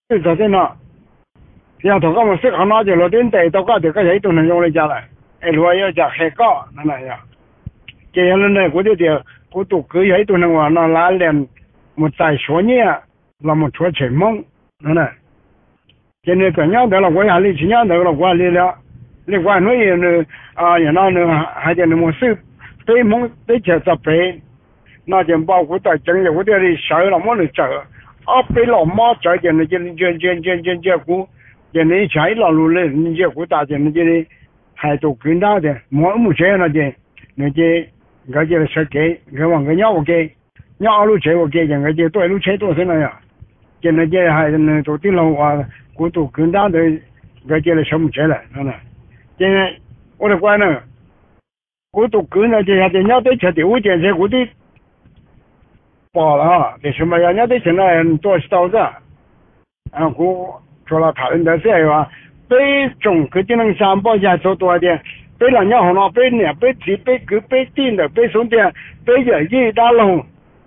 最早在那，然后他们是看那就了，等待到个这个人都能用来家来，如果要加海搞那样，这样呢，我就我都可以都能话那拉连，我再说呢，那么出钱梦，那。现在这样的了，我也去年的了，我来了，你管那人呢然后呢还得那么手北蒙北去这北，那件包括在整个我这里小了么的走，北老妈在件的这股，现在下一老路嘞，你这股大件的这里还都跟到的，目前那件我这是给，我往个鸟我给，鸟路车我给，我这对路车多少那样，现在这还能做定了话。我都跟到的，我这里什么车了，现在我的管呢，我都跟了这下子，鸟对车的，我这车我的包了哈，这什么呀？鸟对车呢多少子？我做了讨论的是话，北中肯定能三包下做多点，北南鸟好了，北南北地北沟北顶的北松点北热一大龙。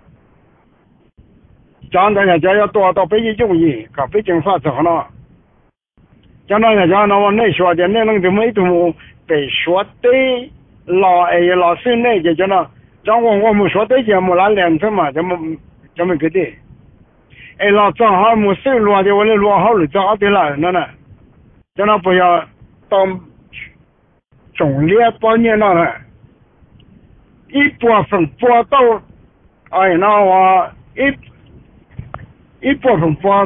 讲大家要多到北京中医，搞北京法之后呢。讲到人家那么内说的，那就没都被说的老师那就叫那，讲我们说的节目那两次嘛，这么个的，老正好没手落的，我的落好了，正好的了，叫那不要当中列半年了，一部分播到，那我一部分播。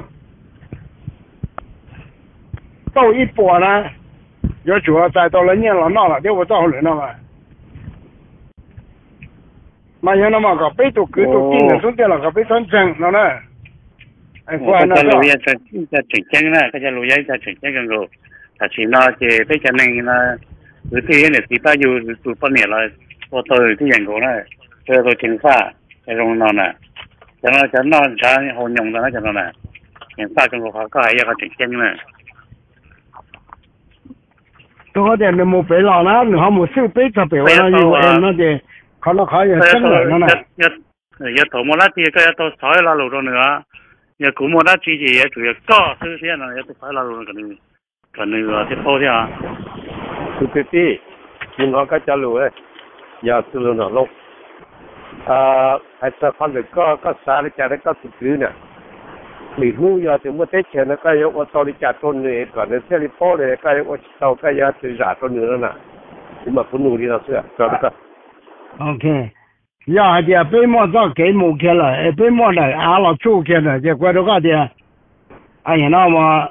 到一波呢，要主要再到了年了闹了，这我找人了嘛。那样那么个北都各都定的，中间了个北山城，那呢？ 关那个。路也在整整呢，个路也在整整个，但是那这北京人呢，有些人是把有做半年了，我到啲人工呢，这个政法，这种那呢，咱好用的那就呢，政法中国话个系一个整整呢。 多点你冇俾落啦，你可冇收俾就俾我啦，要那啲，可能可以升嚟啦。 要頭冇得啲，佢到彩啦路咗nữa，要估冇得啲嘢，仲要高收先啦，要到彩啦路嗰啲啲鋪啲啊。 對對，另外個條路咧，要走路那路，係就看到個啥咧，就係個土地呢。你路要怎麼得錢呢？個要我到你家做呢，可能這裡跑呢，個要我到個要去啥做呢呢？你們不努力了是吧？曉得個 ？OK，呀，這北莫早給冇開了，北莫呢，阿老早開了，這怪到個的，那麼，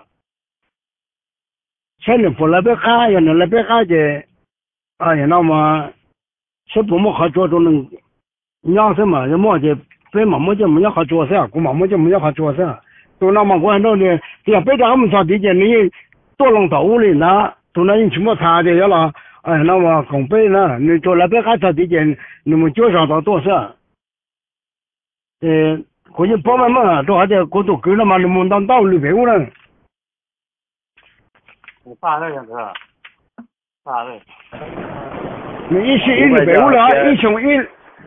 現在不來北海，原來來北海的，那麼，是不麼好做都能，養什麼？就麼的，北莫就沒有好做事，古莫就沒有好做事。都那么关注的，这北上我们说的件，你多弄到屋里呢，都那你什么差的要了，那么拱北呢，你做那边还说的件，你们介绍到多少？过去包嘛，都还在过度够了嘛，你们当里陪我了。 我发了样子，发了。 你一里陪我了，你一穷一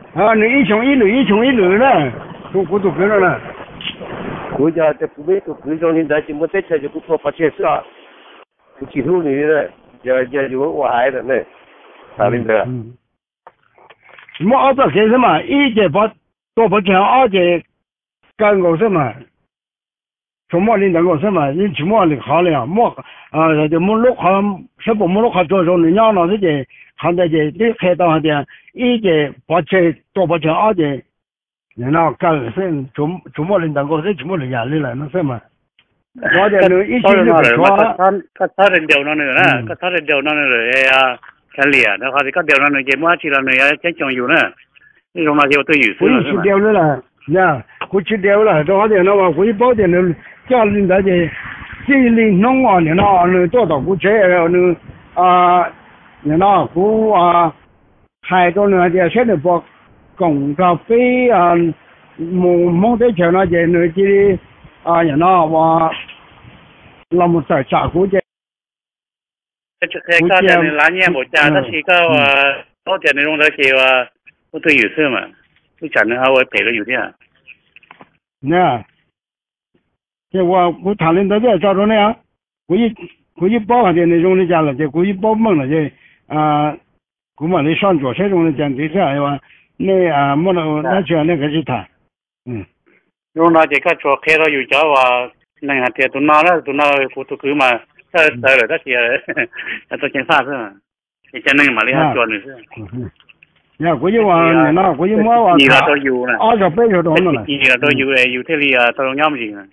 路了，都过度够了呢。 国家在不被都各种人在节目在车就不说把钱是啊，不记住你的，也有我孩子呢，啥领导？ 么二百钱什么？一节把多把钱，二节干个什么？什么领导个什么？你什么领好了？就么六号，是不么六号做你养了这些，现在这你开到的，一节把钱多把钱，二节。然后干是怎么领导过是怎么人家来了那什么？我这能一起就说， 他人掉那呢，他人掉那呀，看脸，那他这掉那节目去了呢，也真讲有呢，你说嘛就对有事了是吧？ 掉了呀，过去掉了，这好点那么回报点呢，家里那些心里弄啊，你那做到过去那你那股还多呢，这现在不。共咖啡冇得錢啦，嘢你知人啦話，那麼在炸股啫。 佢家陣你拿嘢冇炸，但是個多點你用得起話，我都有事嘛，你講的話我賠了有啲啊。 那这我谈论到这找着呢啊，估计包下的那种的家了，这估计包懵了这估摸的上桌这种的讲对这哎哇，那没了那这那个是他， 用那这个做开了有家话，那下天都拿了不都去嘛，这了这些，那都检查是，你讲那个嘛，你还做的是。 呀，估计往那估计没往他都有呢 ，20倍就多了。 你都有这里啊，都要么的呢。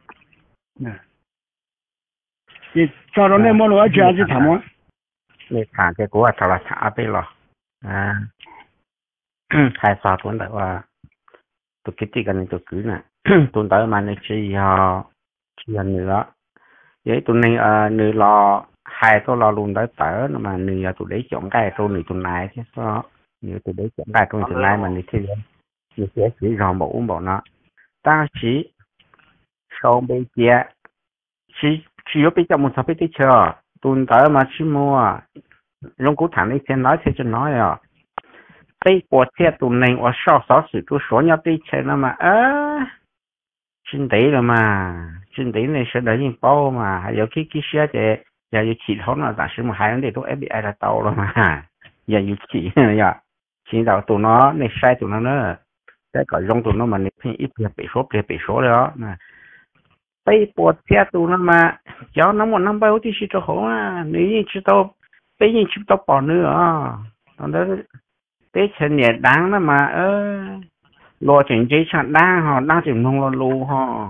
你找着那么多这样子谈吗？ 你看这个找了差倍了，还啥东的话，都给这个人都给呢，东的嘛那只要nữa，vậy tụi này người lo hai tôi lo luôn tới tớ mà người tụi đấy chọn cái tôi người tụi này chứ sao người tụi đấy chọn cái tôi tụi này mà người thì người sẽ chỉ rò một uống bọn nó ta chỉ sau bây giờ chỉ có bây giờ một số bây giờ tụi tớ mà chỉ mua trong cụ thằng ấy sẽ nói thế cho nói à bây giờ xe tụi này ở sau sáu sự tôi số nhau bây giờ nó mà trên đấy là mà trên đấy này sẽ đợi những bao mà hay có cái xe thì giờ như chỉ thốn là giả sử mà hai vấn đề tôi FBI là tàu rồi mà giờ như chỉ giờ chỉ đạo tụi nó này sai tụi nó nữa cái gọi trong tụi nó mà này ít bị số đó mà bây giờ xe tụi nó mà cháu nó một năm bao thì chỉ cho họ mà nếu như chỉ tao bây giờ chỉ tao bỏ nữa còn đó cái chuyện này đáng lắm mà lo chuyện gì chẳng đáng họ đang chuyện không lo lu họ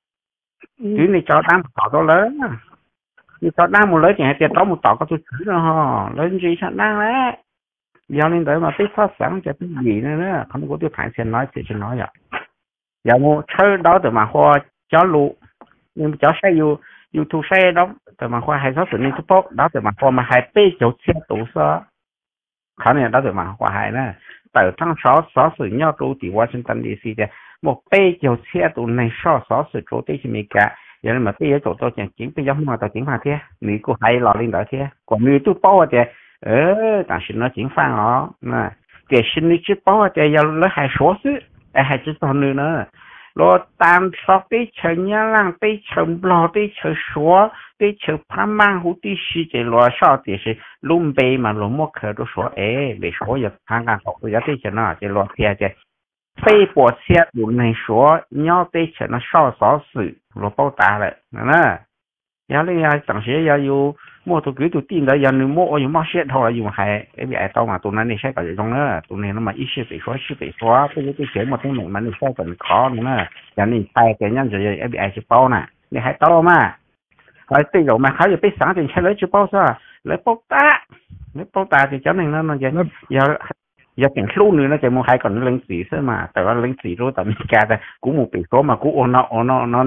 chứ này cho đang tỏ to lớn như cho đang một lớn chuyện tiền đó một tỏ có tôi chữ rồi họ lớn gì chẳng đáng đấy giờ lên tới mà biết phát sáng cho cái gì nữa không có tôi phải xem nói thì xin nói vậy giờ một chơi đó từ mà hoa chó lu nhưng chó say yêu thu say đó từ mà hoa hay sáu sự nên support đó từ mà hoa mà hay bê chỗ xe tủ sao khả năng đó từ mà hoa hay nè từ tháng 6 sự nhau trụ thì Washington DC thì một bê chiều xe tụ này sáu sự trụ tí chỉ cả vậy mà bây giờ chỗ tôi chẳng chính bây giờ mà tao chính phạt thế mỹ cô hay lò lên đó thế còn người tôi bao thì但是nó chính phạt nó mà cái sinh lý chứ bao thì giờ nó hay số chứ hay chứ còn nữa lo tam sáu tí chơi nhá lang tí chơi lò tí chơi số tí chơi phàm mang hú tí xí thì lo sao thì是luôn bê mà lo mua khởi đồ số về số giờ hàng hàng học giờ tí chơi nó thì lo kia thì被迫写入内说要对成了少事罗报答了那要你要当时要有莫都给都定的要你莫有莫写头了有还FBI到嘛ตัวนั้นนี่ใช้กับตรงนั้นตัวนี้มันอีสิไป说不是对写莫听明มันนี่ใช้กับขอนะอย่างนี้ไปแต่ยังจะ FBI จะเป้าน่ะนี่ให้ต่อมาហើយទីរមកเขาจะไปสั่งถึงใช้เลยจะเป้าซะเลยเป้าตาthì cháu này nó giờ tiền số nữa nó chạy mua hai còn lên xỉ thôi mà tạiว่าlên xỉ rồi tại mình cả tại cũng một tỷ số mà cũng nó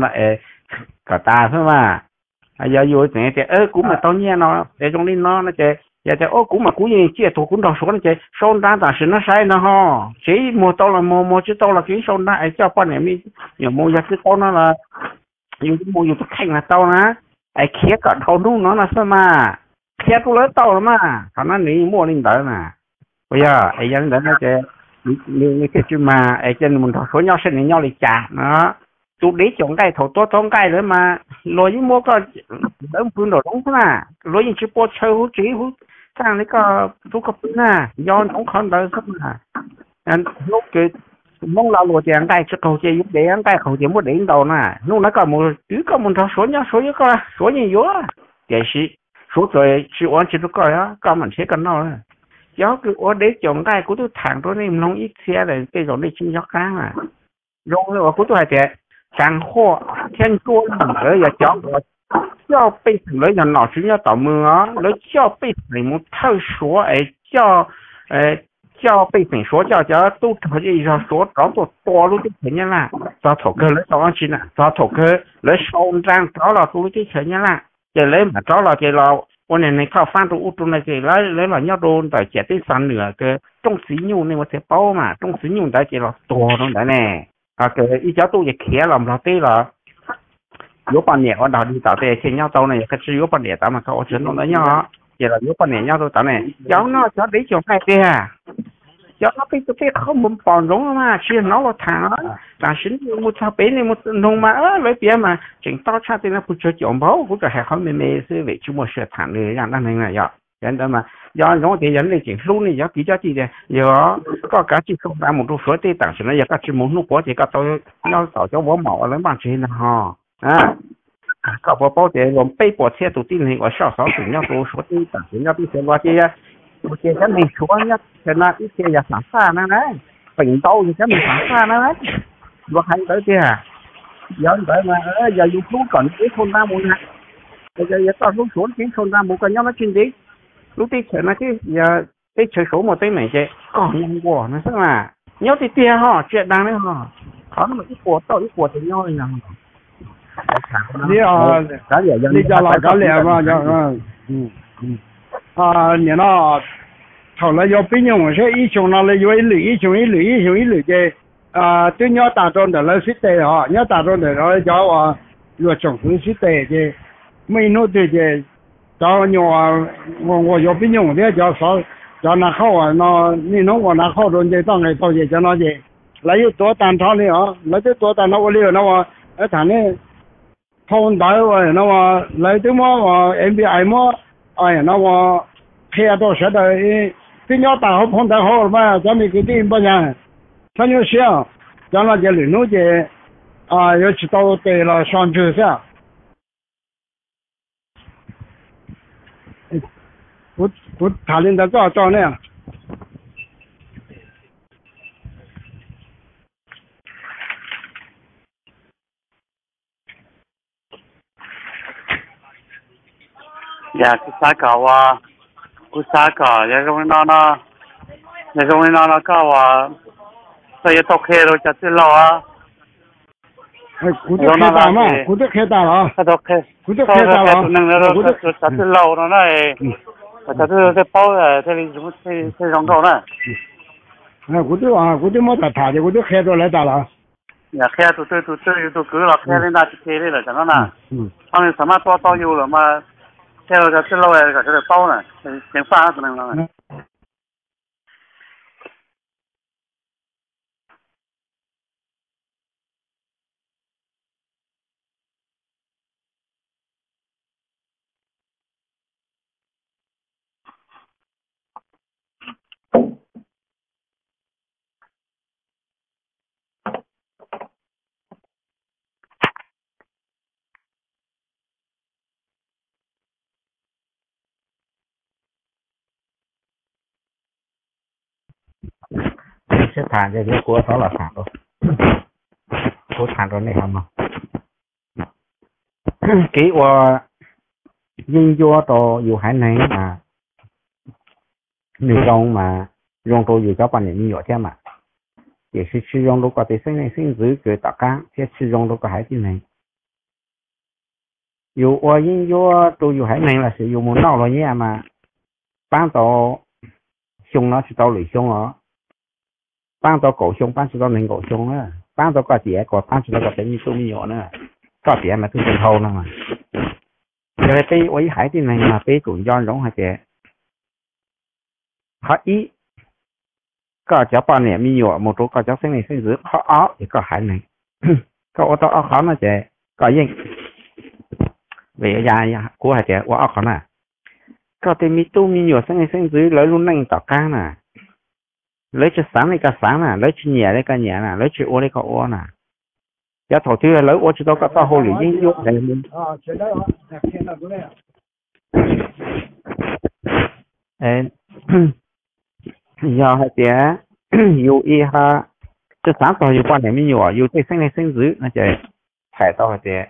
cả ta thôi mà giờ vô thì cũng mà tao nghe nó để trong đi nó chạy giờ chạy cũng mà cũng gì chia tổ cũng đào số nó chạy số đa但是nó sai nó ho chỉ mua tao là mua chứ tao là cái số đa ai cho con này mi nhiều mua giờ cái tao nó là nhiều mua nhiều cái khách là tao nè ai khía cả thâu đúng nó là sao mà khía tôi lấy tao mà thằng nó nghĩ mua lên đỡ mà bây giờ ai dân đến nó chơi như cái chuyện mà ai trên mình số nhau sinh nhau lại trả nó tụi đấy chọn cái thầu tốt thong cái nữa mà rồi những mua có đỡ phương đồ đúng mà rồi những chữ bố chơi hút chỉ hút sang đấy có thu cặp nè do cũng không đỡ sắp mà lúc cái mong là lùa tiền cái cho cầu chơi giúp để ăn cái cầu chơi muốn đến đầu nè lúc nó có một thứ có một thằng số nhau số nhiều quá để số rồi chịu ăn chỉ được coi á có mình sẽ cần nó gió cứ ở đấy chọn cái của tôi thẳng tôi nên không ít xe rồi cái rồi đi chinh gió cá mà rồi của tôi hay chẳng hoa thiên chúa ở giờ cho bị lấy giờ nọ chúng nó tạo mưa lấy cho bị phải một thâu số ấy cho bị phải số cho tôi thấy gì rồi số đó tôi to luôn cái thế là cho thổ cơ lấy tao ăn chín à cho thổ cơ lấy sông trang đó là tôi cái thế là để lấy mà đó là cái làวันนี้เขาฟังตัวอุตุในcái lấy là nhau đồn tại trẻ tới sàn nữa cái trong xí nhung này mà sẽ bao mà trong xí nhung tại cái là to trong đấy nè cái ý cháu tôiจะkhé làm là thế là yếu bản nhẹ ở đầu đi tạo thế trên nhau tàu này cái chữ yếu bản nhẹ tạo màเขาchuyển nó đấy nhau vậy là yếu bản nhẹ nhau tôi tạo này cháu nó cháu đấy chồng hai kia cho nó cái không muốn bỏ giống mà chỉ nó là thằng là xin một thằng bé này một nông mà lấy tiền mà chính tao cha thì nó cũng chưa chọn bao cũng phải không mê sự về chúng một sự thằng này rằng đang này vậy vậy đó mà do nó thì dẫn lên chuyện luôn này do kỹ cho chị này giờ có cả chị không ra một số tiền tặng nó giờ các chị muốn lúc có thì các tôi nó tạo cho bố mỏ lấy bằng trên là họ có bao tiền gồm bay bỏ xe tụi tin thì có sáu chủ nhau tụi số tiền tặng nhau đi xem qua kia một cái mình số nhất cho nên ít kia giờ sẵn sàng nữa đấy bình tâu thì cái mình sẵn sàng nữa đấy và hay tới kia giờ tới mà giờ dùng xuống còn cái thôn ra một này giờ tao xuống cái thôn ra một cái nhau nó chuyên đi lúc đi chơi nó chứ giờ cái chơi số một tí này chơi còn nhân quả nó rất là nhớ thì tia họ chuyện đang đấy họ có một cái cuộc thì nhau là đi cho là cái lẻ mà nhà nó thầu là do bây giờ sẽ ý chung nó là do ý lử chứ tôi nhớ ta trong đó là xích tệ họ nhớ ta trong đó là cho vừa trồng thứ xích tệ chứ mấy nốt chứ cho nhỏ我有bây giờ thế cho nó khâu nó你弄我拿好中间当个到这叫那些来有多单场的来这多单那我了那么他呢thông đại rồi nó mà lấy tiếng mà MBI mà ai nó mà khi đó sẽ đợi cái nhau ta học phong đại học mà cho mình cái tiền bao nhiêu cho nhau xem cho nó cái luyện nó cái要去到对了上去下不谈论的照那样 dạ cái xã cầu cái xã cầu cái công nó cao bây giờ tóc khe rồi chắc lâu cú được khe ta mà cú được khe ta hả cú được khe ta hả cú được chắc lâu nó này chắc cái bao thế thì chúng thế rong cầu này cú được mà thả thì cú được khe rồi lại ta là dạ khe tụi cứ là khe lên là khe lên là chẳng nó nè ông sao mà to yêu rồi mà theo là cái lâu này cả cái bao này tiếng pha tụi này sẽ thả cho cái của đó là thả rồi của thả rồi này không kỹ qua nhưng vô to dù hải này mà nếu rong mà rong tôi dù cho bạn này nhiều thế mà也是使用如果对生命性质给大家也使用如果海的呢有我因有都有海呢là sử dụng một nào rồi nhé mà bán tổ xong nó sẽ tao lưỡi xong bán tao cổ xong bán sẽ tao nền cổ xong á bán tao có trẻ có bán sẽ tao có thể như tôi nhỏ nữa có trẻ mà tôi cần thâu nữa mà giờ đây với hải thì này mà bé cũng do giống hai trẻ họ ý có cháu bao nhiêu mi nhỏ một số có cháu sinh này sinh dưỡng họ thì có hải này có ô tô khó nó trẻ có gì về nhà của hai trẻ quá khó nè có thể mi tu mi nhỏ sinh này sinh dưỡng lấy luôn nành tao cá nè lấy cho sáng này cả sáng nè lấy cho nhẹ đây cả nhẹ nè lấy cho ô đây cả ô nè giá thổ thứ lấy ô cho tao cả tao hồ lì dính vô này luôn giờ hai trẻ yêu y ha cho sáng tao yêu quan điểm nhỏ yêu cái sinh này sinh dưỡng nó chạy phải tao hai trẻ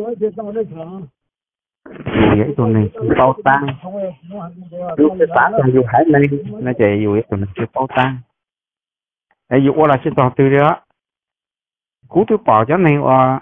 yêu vậy tụi này bao tăng yêu cái sáng tao yêu hải này nó chạy yêu vậy tụi này chưa bao tăng ấy yêu là chỉ tao từ đó cú tôi bỏ cho này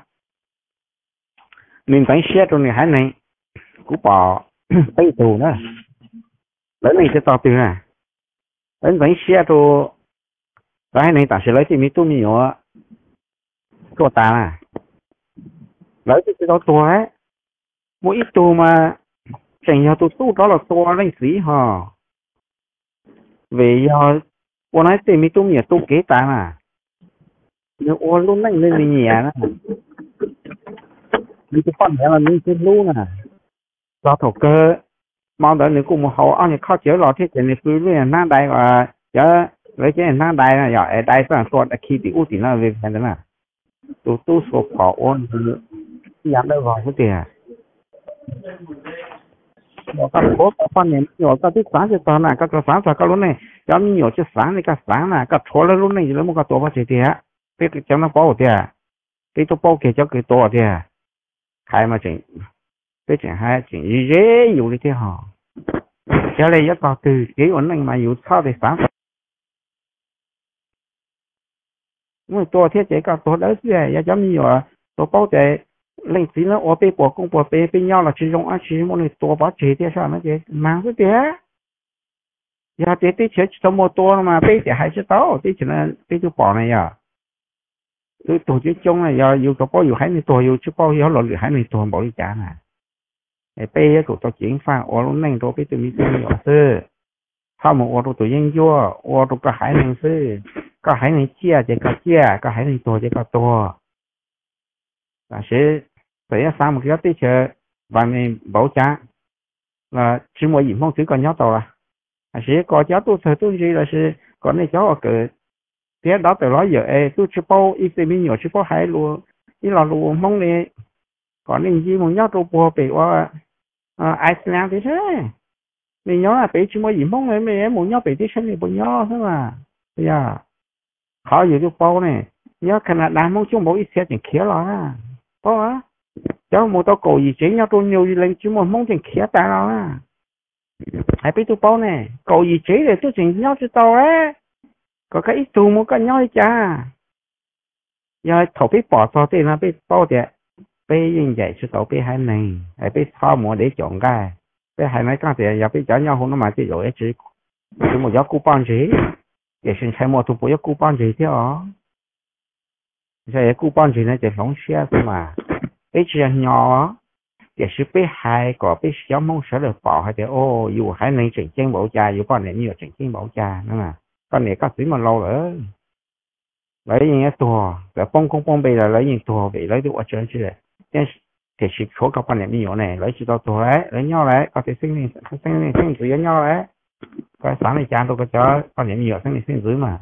mình phải share tụi này hải này cú bỏ tay tù đó lấy này cho tao từ à anh phải share tụi cái này ta sẽ lấy thì mi tu mi nhỏ cho ta à lấy thì tao tua ấy mỗi ít tu mà chẳng nhau tu đó là tua lên sĩ hả về giờ 我那对面都没有都给单啊，你我路那那你年了，你就放年了，你就路呢，老头哥，毛的你跟我好，按你靠脚老天给你飞路那带啊，呀，而且那带呢，要哎带上说的起的屋顶那为啥的呢？都说跑我是养的好不点。我个我个半年，我个啲散就到那，个散就个路呢，有你有去散那个散啦，个错了路呢，有那么个多把钱的，被个叫那包的，被都包给叫给多的，开嘛整，被整还整热有的哈，叫来一个对，给我那嘛有差的散，因为多天这个多了些，也叫你有多包在。类似呢，我被博公博被nhau là chỉ dùng chỉ một người tua bảo chế thì sao nó chế mang cái đấy, giờ chế thì chế cho một tua mà bây giờ hay chế tao thì chỉ là bây giờ bỏ này à, tôi tổ chức chung là giờ yêu có bao nhiêu hay này tua yêu chứ bao nhiêu loại hay này tua bảo đi trả nè, bây giờ tụi tao chuyển pha, ở lúc này tụi bây giờ mình chơi nhỏ sư, sau một ở tụi dân vua, ở tụi cái hay này sư, cái hay này chia chế cái hay này tua chế cái tua, là sẽ bây giờ sang một cái tí chờ và mình bảo trả là chỉ mỗi gì mong thứ còn nhớ tàu là sẽ có cháu tôi gì là sẽ có này cháu ở cửa thế đó từ đó giờ tôi chỉ bao ít thì mình nhiều chỉ bao hai luôn ý là luôn mong này có nên gì muốn nhớ tôi bùa bị qua Iceland thế mình nhớ là bị chỉ mỗi gì mong này mình muốn nhớ bị tí sinh thì muốn nhớ thế mà bây giờ khó gì tôi bao này nhớ Canada mong chung bảo ít xe chuyện kia rồi bao á cháu một tao cổ gì chế nhau tôi nhiều gì lên chứ mà mong chuyện khía ta đâu á hãy biết tôi bao nè cổ gì chế để tôi chuyện nhau cho tao á có cái ít tu một cái nhau cha giờ thầu biết bỏ tao thì nó biết bao đẹp bây giờ vậy cho tao biết hai này hãy biết sao mà để chọn cái biết hai mấy cái thì giờ biết chọn nhau không nó mà chỉ rồi chỉ một gió cú ban gì để xin thay một tụ bữa cú ban gì thế hả giờ cú ban gì này chỉ phóng xe thôi mà bây giờ nhỏ để sự bé hai có bé sáu mong sẽ được bỏ hay thì ô dù hai nên chỉnh trên bộ cha dù con này nhiều chỉnh trên bộ cha nữa mà con này có tính mà lâu nữa lấy những tua cái bông bây giờ lấy những tua vậy lấy được ở trên chứ nên thì sự số các con này nhiều này lấy chỉ tao tua đấy lấy nhau đấy có thể sinh tử với nhau đấy cái sáng này cha tôi có cho con này nhiều sinh tử mà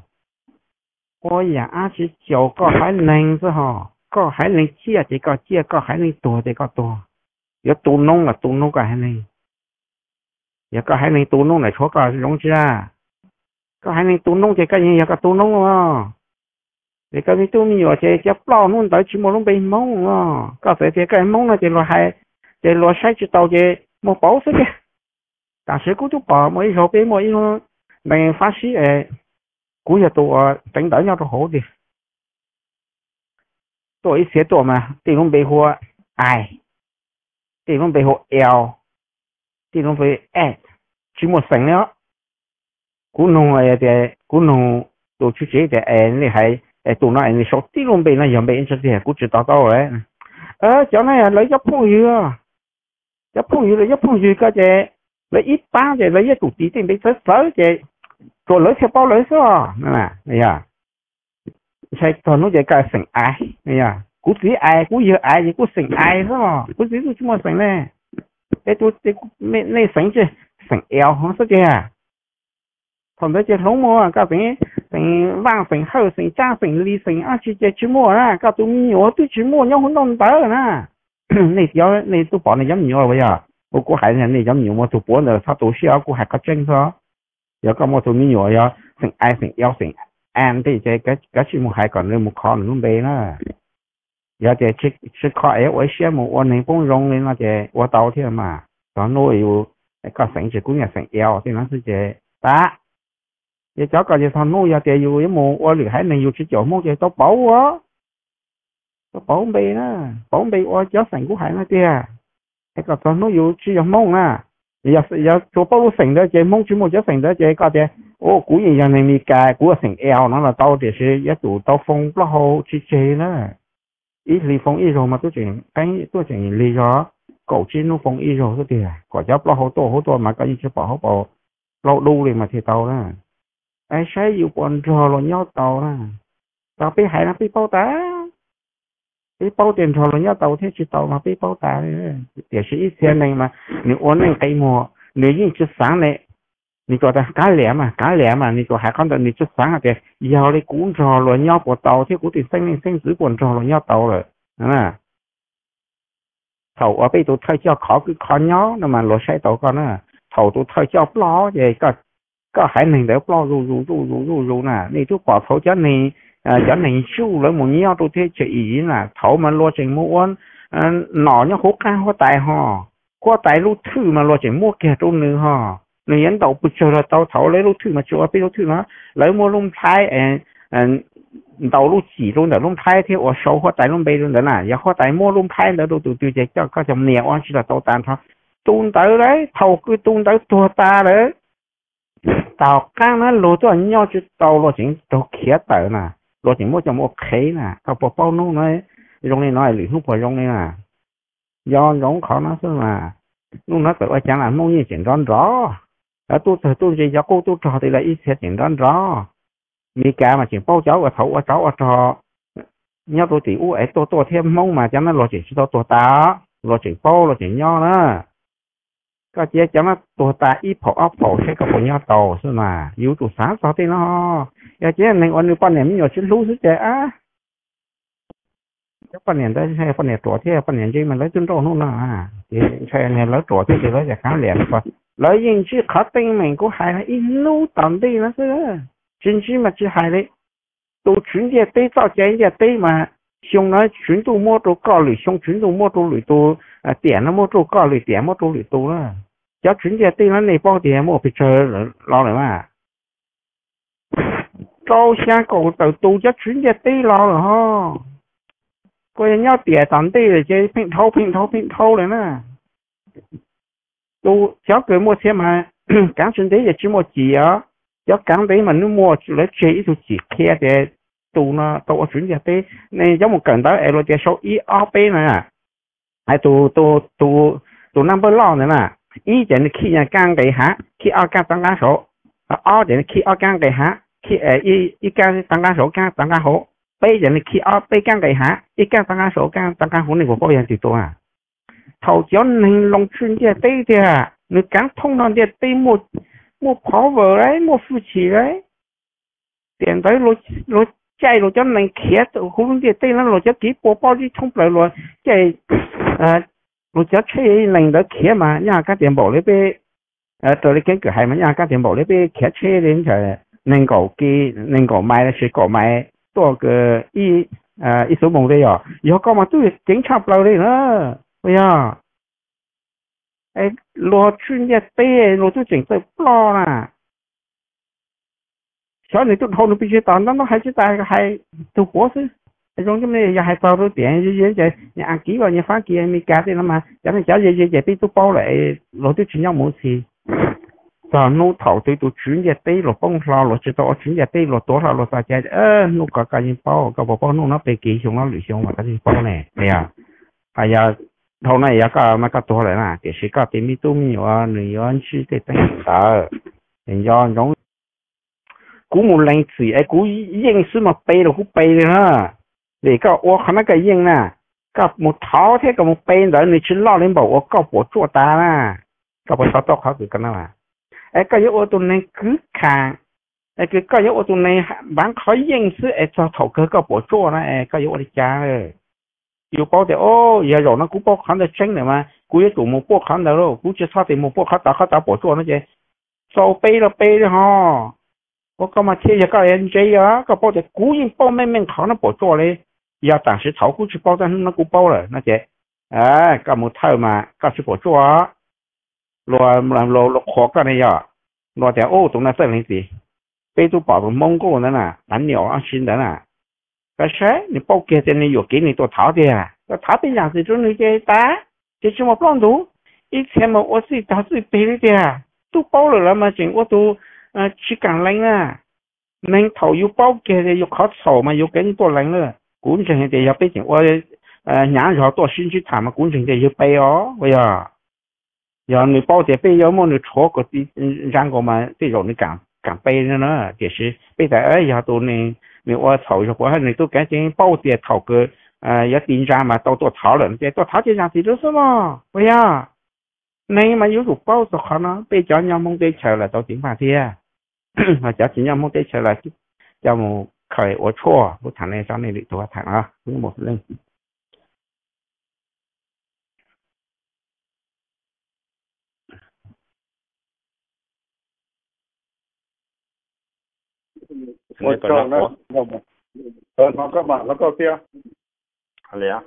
ôi dạ chỉ chiều có hai nên chứ hả có hai nên chia thì có chia có hai nên tua thì có tua giờ tu nông là tu nông cả hai nên giờ có hai nên tu nông là số có giống chưa có hai nên tu nông thì cái gì giờ có tu nông mà thì cái gì tu nhiều thì chấp lo luôn tới chỉ một lúc bị mông mà có thể thì cái mông là thì lo hai thì lo sai chỉ tàu thì một bảo sức kìa但是嗰種把每手俾每個能發施估日到整到nhau都好啲，多一些多嘛，地方被火 I， 地方被火 L， 地方被 at， 全部成了，古農嘅古農做出自己嘅你係做那你說地方被那樣被出啲，估住到嘅，就那樣你一碰雨啊，一碰雨嗰隻。lấy ít ba thì lấy một tí thì bị sớt thì rồi lấy theo bao lấy sao nè này à sai toàn nó vậy cả sừng ai này à cú tí ai cú giờ ai thì cú sừng ai sao cú tí tôi chúng mà sừng nè cái tôi này sừng chứ sừng eo không sao chứ à còn đấy chứ không mua các bạn sừng vàng sừng hậu sừng cha sừng ly sừng chỉ chứ mua à các tôi nhiều tôi chỉ mua nhau không đông tới nè này tôi bỏ này giống nhiều bây giờ我还是那种牛么，做波呢，他都需要我还个正说，有个么做你牛要成爱成要成安的这些么还讲你么考你背呢，有这吃考我些么我能不容的那这我到天嘛，然后有个成绩工业成要，这那是这打，也找个就他弄要这有一么我里还能有去叫么这都保我，都保背呢，保背我叫成股还那这。cái con nó yêu chỉ là mông à giờ chỗ bao thành đó chơi mông chỉ một cái thành đó chơi có thể ô cú gì này mi cài cú thành eo nó là tao thì sẽ giá tụ tao phong nó hồ chỉ chơi nữa ít li phong ít rồi mà tôi chuyện li rồi cậu chỉ nó phong ít rồi tôi thì có chấp nó hồ to mà cái gì chứ bỏ lâu đu thì mà thì tao đó ai sai yêu bọn trò lo nhau tàu nè tàu bị hại nó bị bao tá bị bao tiền trò lo nhau tàu thế chỉ tàu mà bị bao tá để sĩ xe này mà nếu ổn này cây mùa nếu như chút sáng này你觉得改良嘛，你说还看到你出sáng嘅，以後你管錯了nhau bộ tàu thì cũng thì sinh tử quản錯了nhau tàu rồi, à, thầu ở bên tôi thay cho khó cái khó nhau, nhưng mà lo sai tàu con á, thầu tôi thay cho lo vậy có hai mình để lo ru nè,นี่tôi bỏ thầu cho này chú lấy một nhau tôi thấy chỉ ý là thầu mà lo chừng mua nọ nhau hốt khang hoa tài ho, qua tài lúc thứ mà lo chừng mua kẹt trong nữa ho. người dẫn đầu bự chờ là tàu thầu lấy lúc thứ mà chưa biết lúc thứ nó lấy mua lông thái tàu lúc chỉ luôn là lông thái thì ở sâu hoa tại lông bay luôn đó nè giờ hoa tại mua lông thái nữa đồ từ chạy cho có dòng nèo anh chỉ là tàu tàn thôi tuôn tới đấy thầu cứ tuôn tới tua ta đấy tàu căng nó lúa cho anh nhau chứ tàu lo chính tàu khía tới nè lo chính mua cho mua khế nè tàu bỏ bao nung này trong này nói lì không phải trong này nè do giống khó nó thôi mà lúc nó tự chẳng là mong như chuyện rõ rõ ở tôi chỉ cho cô tôi trò thì là ít sẽ chuyện rõ rõ mi cả mà chuyện bao cháu và thấu ở cháu ở trò nhau tôi thì ấy tôi thêm mong mà cho nó lo chuyện cho tôi ta lo chuyện bao lo chuyện nho nữa có chỉ cho nó tôi ta ít phổ sẽ có nhau tàu thôi mà yếu tụ sáng sao thì nó giờ chỉ là mình ăn được bao nhiêu nhiều chút lú chút trẻ á cái phần này đấy hay phần này trổ thế phần này gì mà lấy chân trâu nó à thì xe này lấy trổ thế thì lấyจะkhá lẹ rồi lấy những chiếc khát tinh mình cũng hay là ít nấu tạm đi nó thế chính chỉ mà chỉ hay đấy tôi chuyển về tây tạo chế về tây mà xong nói chuyển tôi mua tôi có lì xong chuyển tôi mua tôi lì tôi tiền nó mua tôi có lì tiền mua tôi lì tôi đó cháu chuyển về tây nó này bao tiền mua phải chờ lo rồi mà câu xe cầu từ tôi cháu chuyển về tây lo rồi ha coi nhau tiền tận đi rồi chơi pin thâu này nè tôi cháu cứ mua xe mà cán sinh tế giờ chỉ mua chỉ á cháu cán đấy mà nó mua lấy chế tôi chỉ kia để tôi nó tôi chuyển ra tế này giống một cần đó em rồi số IOP này ai tôi năm bữa lo này nè ý chỉ khi nhà cán để hả khi ao cán tăng cá số ao để khi ao cán để hả khi ý cán tăng cá số cán tăng cá số bây giờ này khi ao bây cán để hả ý cán tăng cá số cán tăng cá số này của bao nhiêu tôi à thầu cho nên lòng chuyên gia tế thì à người cán thông đoàn địa tế một power đấy một phụ chỉ đấy tiền tới rồi chạy rồi cho nên khía tự không địa tế nó rồi cho kỹ bộ bao đi thông lại rồi chạy rồi cho chơi nên đó khía mà nhà các tiền bảo lấy bê tới cái cửa hay mà nhà các tiền bảo lấy bê khía chơi đến trời nên cổ mai là sẽ cổ maiตัว个一手梦的呀，以后干嘛都警察不来的呢？哎呀，哎，罗chuyên业的罗就警察不来啦。小你都头都必须到，那还是大个还都博士，那种咁呢也还到到点，就你按几个你翻几咪加的啦嘛，有人小嘢俾都包嚟，罗都全有冇事。giờ nó thầu tôi chuyển về tây rồi bông lo rồi chỉ tao chuyển về tây rồi tối rồi sao chạy nó có cái gì bao cái bao nó bị kỳ xong nó lười xong mà cái gì bao này bây giờ thầu này có mà có tối rồi nè thì sẽ có tìm đi tụi nhiều người ăn chỉ để tay sợ thì do giống cú một lần chỉ cú yên sư mà bay rồi cú bay nữa để có ô khả năng cái yên nè có một tháo thế có một bay rồi người chỉ lo lên bảo ô có bộ chua ta nè có bộ tao khó cái nào cái yếu tố này cứ khang cái yếu tố này bán khỏi yên sư cho thầu cơ có bộ chua này cái yếu đi cha yếu bao thì giờ rồi nó cũng bao khán để tránh này mà cú yếu tố một bao khán đâu rồi cú chỉ sao thì một bao khán tạo bộ chua nó chứ sau bay rồi ha có mà thế giờ cái NJ á có bao thì cú yên bao mình khán nó bộ chua này giờ tạm时thầu cú chỉ bao thì nó cũng bao rồi nó chứ có một thời mà có sự bộ chua lo khó cái này à lo thì tụi nó sẽ làm gì bây tôi bảo tụi mông cổ nữa nè đánh nhỏ ăn xin đó nè cái sáng你包给这里有给你多掏的啊要掏的样子就你这打这什么plan图以前嘛我是打是背的啊都包了嘛整我都去干人啊能头有包给的有靠手嘛有给你多人了工程的要背景我娘要多兴趣谈嘛工程的要背哦喂呀giờ người bao tiền bây giờ mà người cho cái răng của mà bây giờ người càng càng bay nữa thì sẽ bây giờ ấy giờ tụi này mình qua thầu cho quá này tôi cái chuyện bao tiền thầu cơ giá tiền ra mà tôi thảo luận thì tôi thảo chỉ rằng thì rất mà bây giờ này mà yếu dục bao tôi khó nó bây giờ nhau mong tới chờ là tôi tiếng phạt thiệt mà chắc chỉ nhau mong tới chờ là cho một khởi ở chua bữa thằng này cho này bị tôi thằng à cứ một lên một chỗ nó nó các bạn nó có tiêu hả à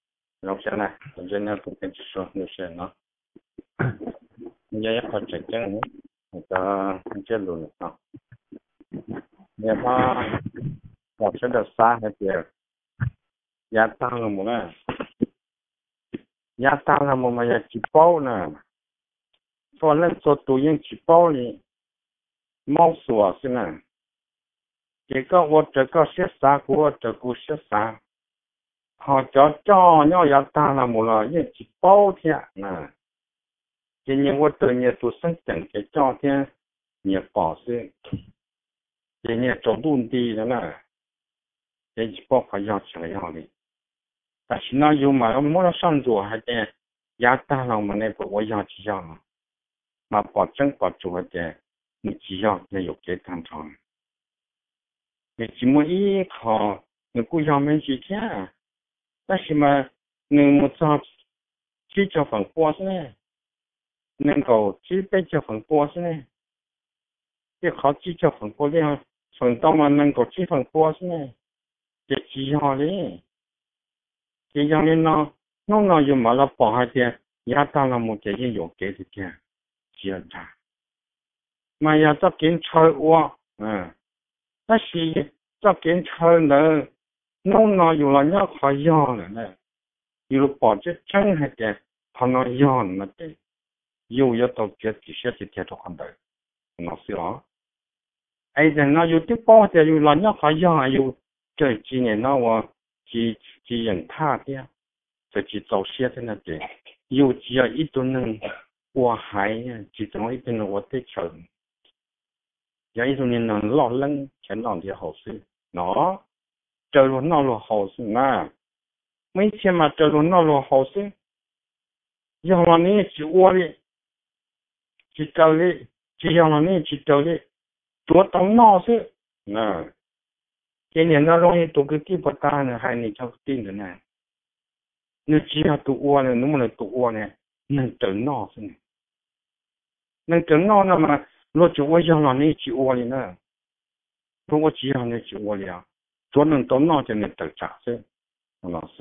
nó sẽ này cho nên cũngเป็นส่วนหนึ่งเนาะยังอยากเข้าใจจังเลยก็เชื่อรู้เนาะเนี่ยพอบอกฉันจะสร้างให้เดียวยาตั้งลงมาเนี่ยยาตั้งลงมาอยากจีบเป้าเนี่ยตอนนั้นตัวยังจีบเป้านี่มองสัวสินะ这个我这个学啥我这个学啥好叫叫要当了么了也去包天呢今年我这年都生整个照天也保是今年走路地的呢也去包还要起来要的但是呢有嘛没了上桌还得压大了嘛那个我要去要了嘛保证保住的你只要也有给当场你怎么依靠你故乡没几天但是嘛你没找几条粉波是呢能够几百条粉波是呢这好几条粉波量粉到嘛能够几粉波是呢这几样的这样的呢弄了有嘛了保下的压大了么这也有给的钱接着嘛要找警察我但是找警察人弄了有了要好要了呢有了保证真还的好那要了的有要到这底下的贴着看的那是啊哎人那有的保的有了要好要有这几年那我几人他的这几早些的那的有只要一顿人我还其中一顿人我得求有一种人能老冷前两天好事喏这路那路好事嘛每天嘛这路那路好事要让你去窝里去找里只要让你去找里多当闹事今年那容易多个地不大呢还你叫定的呢你只要多窝呢能不能多窝呢能整闹事呢能整闹那么若就我要让你去窝里呢如果只要你去窝里啊做能到闹就能得假设老师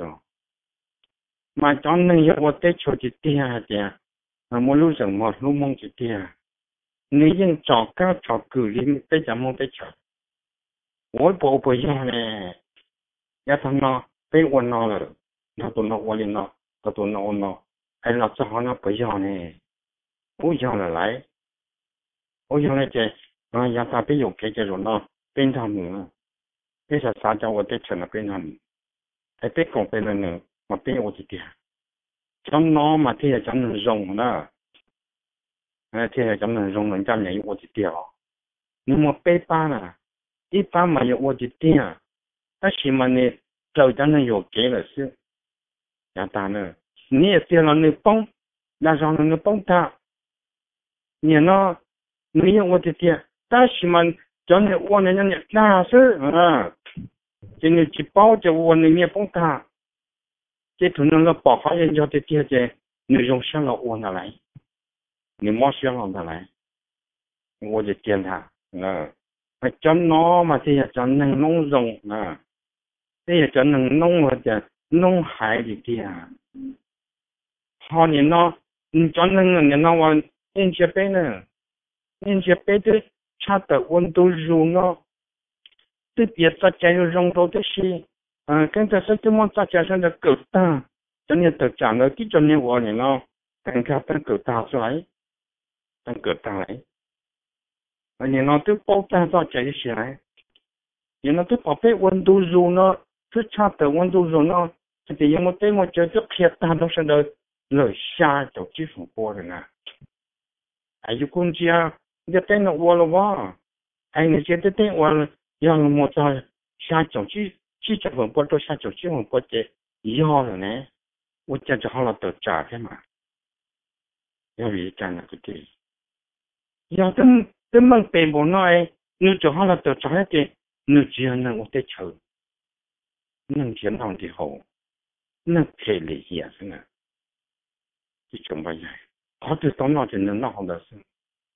mà cho nên我得求一点点我路上嘛路梦一点你应找个找个人得怎么得求我不要呢要他那被我闹了那都闹我里闹那都闹我闹哎那正好那不要呢不要了来我要了这要他被有给这种闹变他们这是啥叫我得求了变他们哎被搞变了呢mà bé ô thì trong nó mà thế là trong nó rồng đó thế là trong nó rồng nó trong nhà ô thì nhưng mà bé ba là ít ba mà ô thì ta chỉ mà này trâu trong nó có kế là sự nhà ta nữa nè tiền là nó bông là rằng nó bông ta nè nó nè ô thì ta chỉ mà cho nó ô này nó là sự cho nên chỉ bảo cho ô này nè bông ta这可能个保好人家的爹爹，你用香了我拿来，你没香了拿来，我就见他，真孬嘛，这也真能弄容这也真能弄我的弄孩子的好你呢，你真能你那我人家杯呢，人家杯的差的温度热呢，对别大家有容到的是。跟着是这么大家上的狗蛋，今年都长了几年我年了，等下等狗大出来，等狗大来，你那都包蛋到这起来，你那都宝贝温度热呢，最差的温度热呢，这个因为对我觉得偏大都是的热下都几乎过的呢，还有公鸡啊，你等了我了哇， 哎，你觉得对我要么在下九句，记者文播到下九句文播的要了呢，我这就好了得trả的嘛，要为这样个的，要等门被不来，你就好了得trả的，你只要能我得求，能见到的好，能陪你也是呢，这种不一样，好的到那就能那好的是，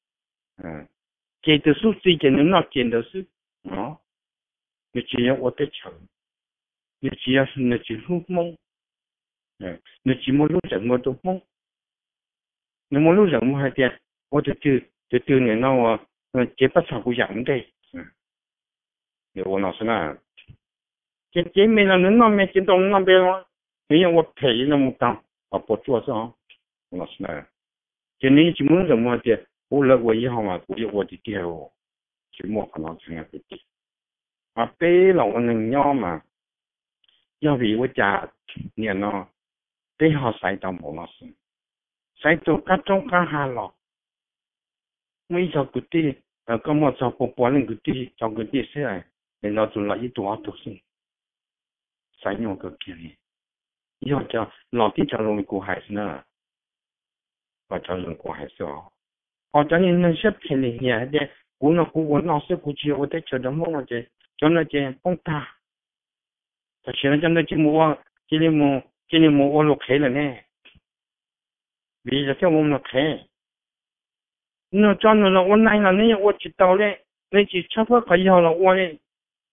见的书最近能那见的是，你只要我得求，你只要是你去入梦。你只冇录人我都懵，你冇录人我係點？我就年到我，這不是個人的，我老師啦，這沒了人那邊見到那邊咯，因為我陪那麼當，我不做啥，我老師啦，這你只冇人我的，我來我以後嘛，我的爹哦，就冇可能成日的，俾老人要嘛，要為我家年咯。俾學使到冇老師，使到家中家下落，每就嗰啲咁我就播嗰啲就嗰啲先係，然後就落一度讀先，使用個建議，以後就落啲就容易過海呢，或者容易過海是哦，或者你能識便宜嘢嘅，我老師估計我得做到乜嘢嘅，做那件幫他，但係咧真係冇啊，今年我落開了呢，為咗叫我落開，那轉了我來了呢，我知道嘞，你去差不多可以了我嘞，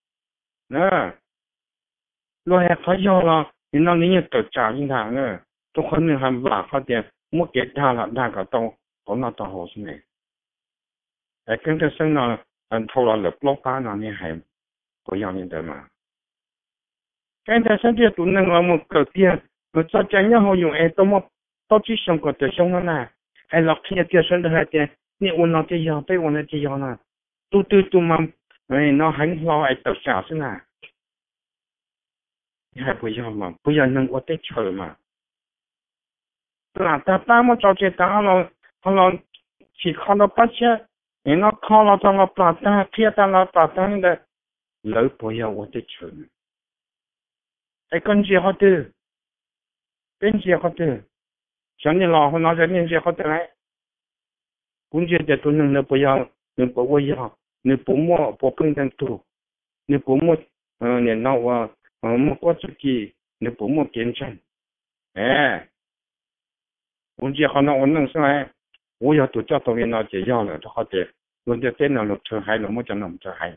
落來可以了，然後你也得trả應他呢，都可能還晚好點，我給他了那個都那都好是呢，跟着生了，頭了落班了你還不要你的嘛，跟着生的都能我們隔壁。我早前要好用到最上個的上了呢，還落去的上的還的，你我那的要被我那的要呢，都嘛，那很好還得下是呢，你還不要嘛，不要能我得求嘛，那他我早前打了去考了8千，然後考了到了8單，撇到了8單的，老不要我得求，跟住好的。跟住好的，像你老婆那些年纪好的来，工作的都能不要，你不我要，你不摸不跟人多，你不摸你那我摸过自己，你不摸检查，工作好那我弄上来，我要都叫到人那就要了，就好的，我就电脑了车还了么就那么车还，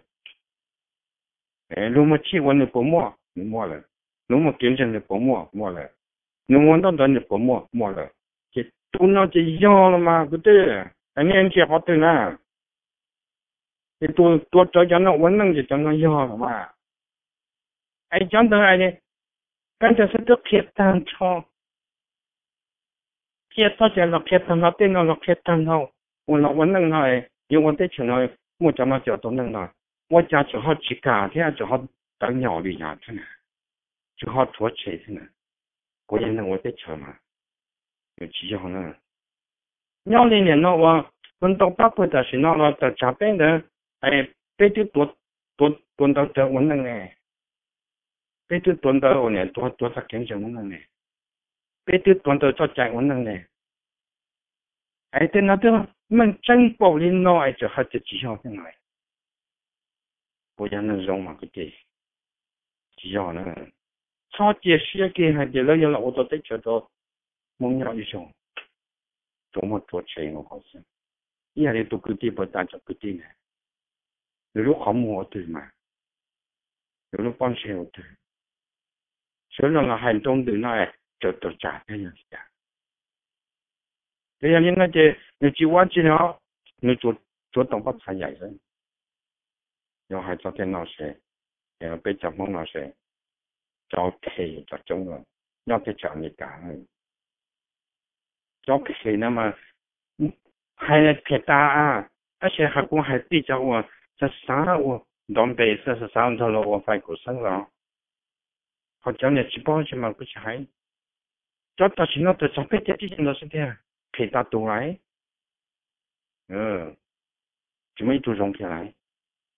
如果气我你不摸，你摸了，如果检查你不摸了。你闻到你不摸了，这都那就要了嘛，对不对？年纪好对呢，你多这样那闻能就这样要了嘛。讲到呢，刚才是都开单车，开到这了开单了，电脑了开单了，我那闻能了，因为我在城了，我讲那叫都能了，我家只好去干，这样只好当鸟里呀，真的，只好坐车去呢。我也能我在车嘛，有几样呢？鸟里面那我轮到八百的是那了的加班的，别的多到这我能呢，别的多到我呢多少钱就我能呢，别的多到这在我能呢，对那个们真保龄了，就还这几样进来，我也能用嘛个的，几样呢？超级世界还得了有了，我都得觉得梦要一种，多么多钱我好像，一下子都个地不单就个地呢，有了好么对嘛，有了帮钱我对，所以那很多的那就假的样子的，对呀，你那些你去挖资料，你做东北产业人，要还做电脑学，要被讲梦老师。cho kỳ cho chúng rồi nó cái chọn gì cả cho kỳ nó mà hay là cái ta sẽ học cũng hay đi cho我这啥我东北是上头了我phải cố sinh rồi họ cho nên chỉ bao nhiêu mà cũng hay cho ta chỉ nó từ trong cái gì nó sẽ thế kỳ ta tu lại chỉ mấy tu rong cái lại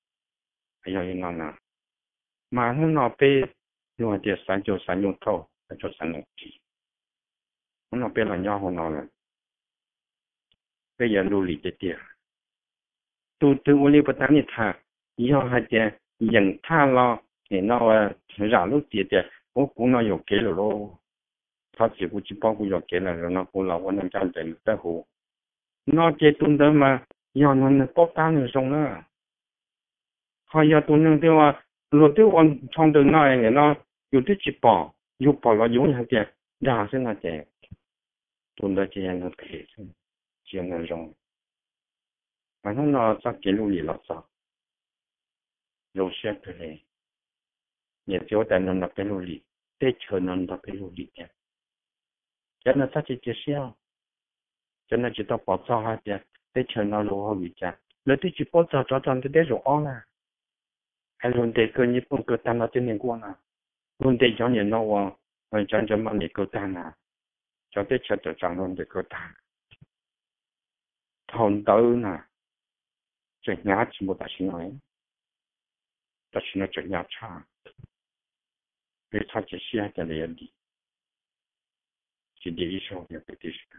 bây giờ nó nè mà nó bị dùng để sản dụng thô cho sản lượng chỉ nó bị là nhau hơn nó là bây giờ lưu lý tiền từ ô liu bắt đầu như thà giờ hay tiền nhận thà lo thì nó ra lúc tiền cũng nó有给了咯他只顾去包括有给了然后我老我能站在在乎nó chỉ tuân tới mà giờ nó có ta nữa xong nữa hay giờ tuân nữa tiêu à rồi tiêu on trong đường này này nóอยู่ที่chỉ bỏ là dùng hay tiền ra sẽ là tiền tuân tới chỉ nó kể chỉ nó rong mà nó chắc cái lưu lý là sao rồi sẽ cái này nhiều chỗ tại nó cái lưu lý để chờ nó cái lưu lý tiền cho nên ta chỉ sao cho nên chỉ tao bỏ cho hai tiền để chờ nó lúa hoa bị chặt lấy tí chỉ bỏ cho trong cái để rồi on à hay luôn để cơ nhịp bông cơ tan nó trên nền quan à luôn để cho nhiều nó vào rồi cho mà để cơ tan à cho cái chờ cho trong luôn để cơ tan thôn tới nè chuyện nhà chỉ một đại nói ta chỉ nói chuyện nhà cha vì ta chỉ xem cái này đi chỉ để ý sau việc cái gì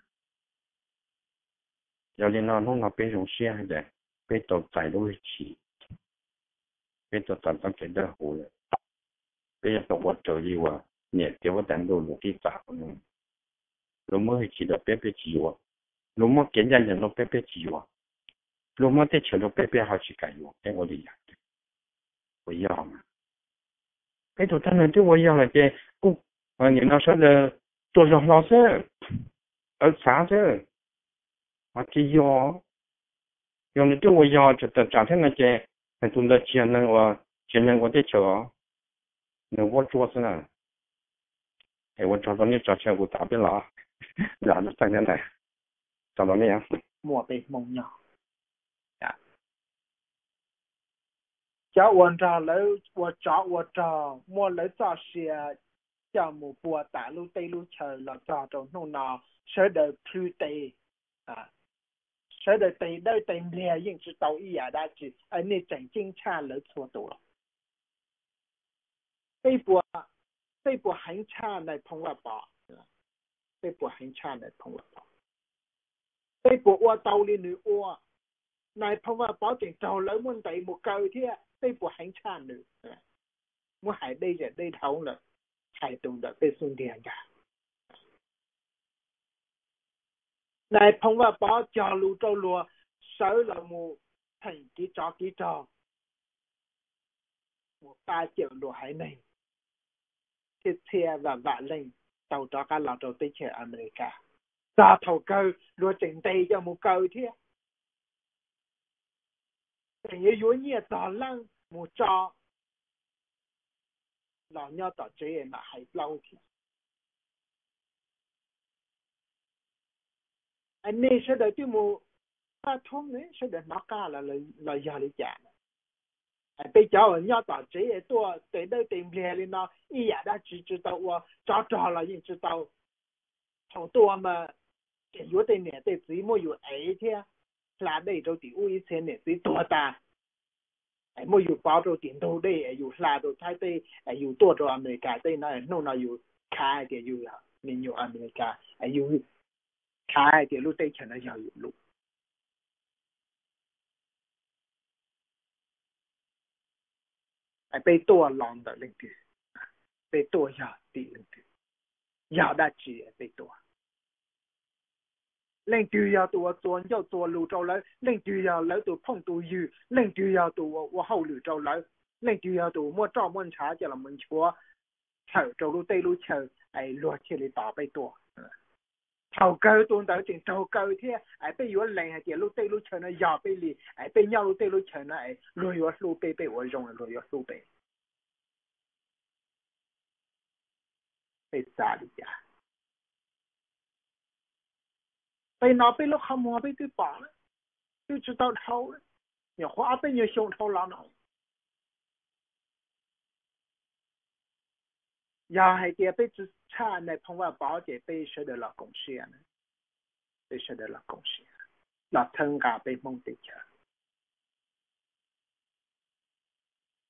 giờ nên nó bên trong xe hay đấy bên tàu chạy đôi chỉ bên tàu tàu tàu chạy đỡ hồ rồi bây giờ tàu vật trời gì vậy nhẹ kéo vào đánh đồ một cái trả nữa lúc mới chỉ được bé bé chỉ vậy lúc mới kiến ra nhận nó bé bé chỉ vậy lúc mới để chờ nó bé bé họ chỉ cái vậy cái我理解我要嘛cái tàu thanh này tôi我要là cái cũng những nó sẽ là做上老师而啥子我只要用的对我要就在昨天那些很多的钱呢我得chờ那我做是呢哎我找到你找钱我打不了然后3年来找到你啊 mua bị mông nhỏ cháu uốn trò lấy uốn trò mua lấy trò xe cho một bùa tạ lưu tây lưu chờ là trò trong nông nọ sẽ đợi thư tây sẽ đợi tây đợi tây lìa những sự tàu ý à đã chỉ anh này chẳng chính cha lấy số tổ tây bùa hành cha này phong vào bỏ tây bùa hành cha này phong vào bỏ tây bùa uốn tàu đi nữ uốn này phong vào bỏ tiền tàu lấy muốn tây một câu thế tây bùa hành cha nữ muốn hải đây giờ đây thấu nữa hải tùng đã被送电cả này phong vào bỏ cho lưu trâu lúa sở là một thành ký trò một 3 triệu lúa hải này thiết xe và vạ lên tàu cho các lò trâu tới chơi America ra thầu cơ lúa chỉnh tây cho một câu thế thì như dối nhẹ tỏ lăng một trò là nhau tỏ chế mà hải lâu thì anh này sẽ đợi tiêu một ta thông đấy sẽ đợi nó cả là giờ lý trả bây giờ nhau tỏ chế tôi tới đây tìm liền nó ý đã chỉ tao cho là gì chỉ tao thằng tôi mà cái yếu tên này tên gì mà yếu ấy thế là đây đâu thì uy thế này thì tôi ta ai muaอยู่เปล่าตัวtiền đâu đâyอยู่làตัวthái tâyอยู่ตัวตัวอเมริกาđây nóอยู่khai thìอยู่mìnhอยู่อเมริกาอยู่khai thì lúc đây chẳng là giàuอยู่lúc被多浪的领地被多压的领地压的只被多领地要多做要做路走来领地要来到碰到雨领地要到我后路走来领地要到我找门查叫了门戳走走路对路走落起来打被多thầu cơ tuần tới chuyện thầu cơ thế bây giờ lệnh hay tiền lúc tây lúc chờ nó giờ bây lì bây nhau lúc tây lúc chờ nó rồi ở lúc bây ở trong rồi ở lúc bây xa đi à bây nó bây lúc không mua bây tôi bỏ tôi chỉ tao thâu nhiều khóa bây nhiều xong thâu lao nó giờ hay tiền bây chỉ cha này phong vào bảo vệ bây sẽ được là công sự này bây sẽ được là công sự là thân cả bây mong tới chờ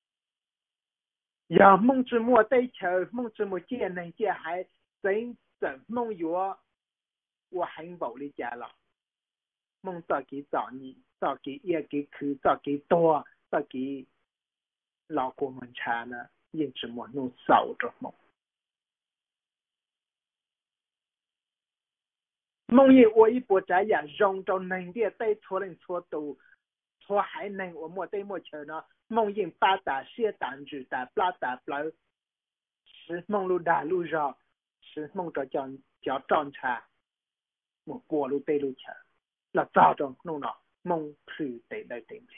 要梦之末对球，梦之末见能见还真梦有我很暴力家了，梦早给早你，早给也给去，早给多，早给老过门茶呢，因之末弄少着梦。梦里我一波这样用着能的对错人错都错还能我莫对莫求呢，梦里八打写单子打不打不是梦路大路上是梦着叫正常，我过路对路去，那早着弄了梦去对来对去。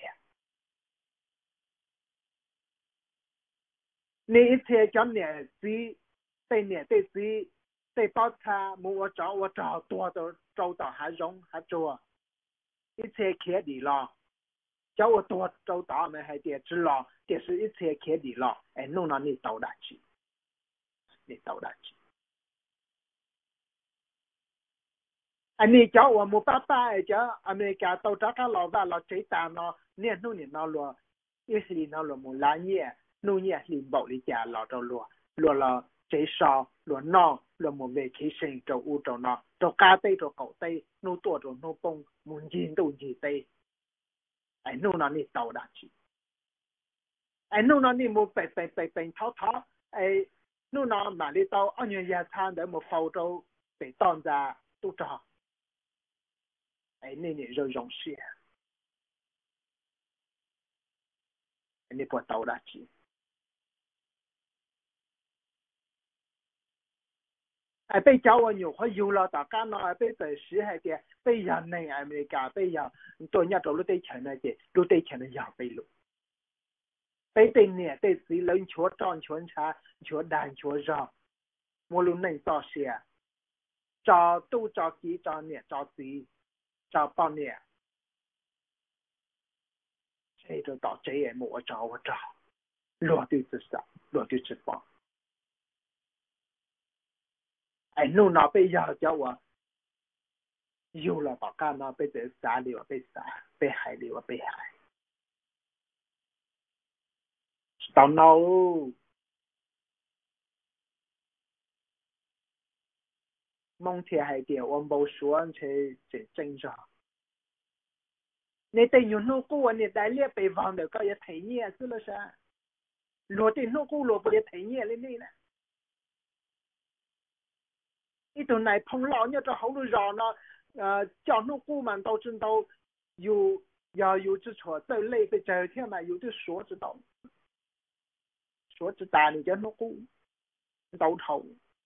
你一切叫年纪对年对纪对包差，我找多都找到还容还做，一切开的了，叫我多找到没还得知了，这是一切开的了，哎，弄了你到哪去？你到哪去？哎，你叫我们爸爸叫阿美家到这个老板了最大了，你弄你那了，也是你那了木兰叶，弄也是包里家老着了最少了闹了木没开心就乌着呢，就家对着狗对，弄多着弄崩，门前都是对，哎，弄了你到哪去？哎，弄了你木白滔滔，哎，弄了买里到2月1餐的木福州被当在都着。哎，你就用些，你不到那去。哎，被叫我牛和有了，大家呢被在时还的，被人呢还没干，被人多人走路对钱那些，路对钱的要被路，被对呢对谁人缺长缺差，缺难缺少，无论能找些，找都找几找呢，找谁，找半年，这就到这也莫找我找，落地之上，落地之邦。哎，弄那被要叫我有了吧？干嘛被这杀了？被杀，被害了？被害。到那梦天还点，我没说去这正常。你得用那个你带列被忘的，个也退业是了噻。落地那个落不得退业了你呢？你都来碰老鸟这后头绕呢，叫那个嘛都知道有要有之错，走累被这天嘛有的说知道，说知道你叫那个都头。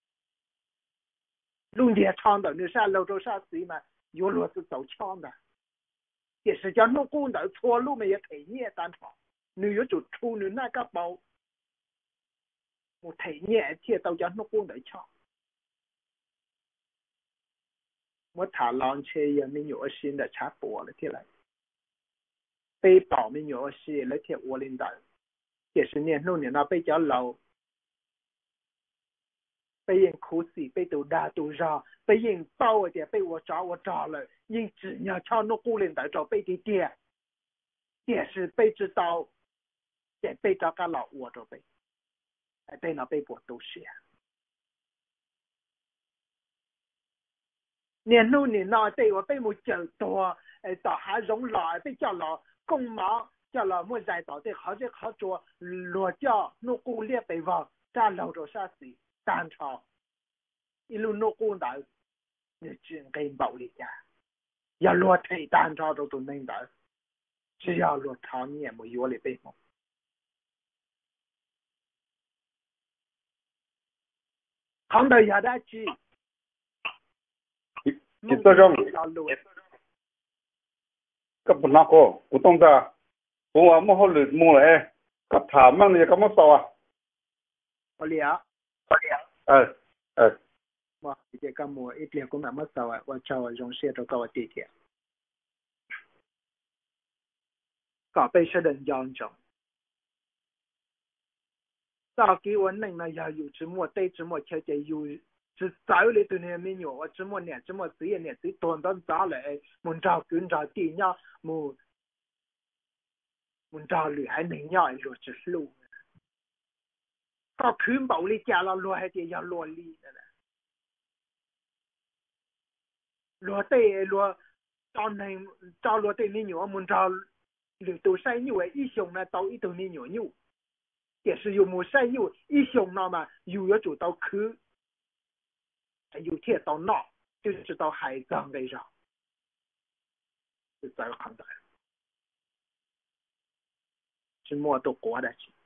弄点长的，你上楼头上谁嘛？有路是走强的，也是叫弄工的错路没也退业单场，你有就出你那个包，我退业铁都叫弄工的强，我他浪车也没有新的差多了起来，背包没有新了铁我领导，也是年弄年那比较老。被人哭死，被都打都让，被人包我的，被我抓了，人只要抢那古人的找被的点，也是被知道，也被这个老我着被，哎，被那被迫都是。年弄年那对我被我叫多，哎，到还容老被叫老公忙，叫老莫在到的好些好做落脚那古列被忘，咱老着啥事，单朝。一路弄过来，你只跟暴力家，要落退单朝都能的，只要落朝你也没有的被蒙。看到下来去， 你这种个不那个，不懂得，我么好了么嘞，个他们你干么说啊？ 好了，我这个么一点工那么少啊，我找我用些都搞我弟弟，搞被些人养着。早给我弄了要有这么对这么条件有，是早里头呢没有，我这么年这么这一年这短早来，mun找跟找地鸟mun找绿还能鸟有只路。 có khuyên bảo lý cha là lúa hay thì giờ lúa lý nè lúa tê lúa cho lúa tê ní nhựa muốn cho lúa tàu sai nhựa ít xong là tàu ít tàu ní nhựa nhựa也是有冇sai nhựa ít xong nó mà有要做到khứ有铁到闹就是到海港那上就在看到是摸到国的去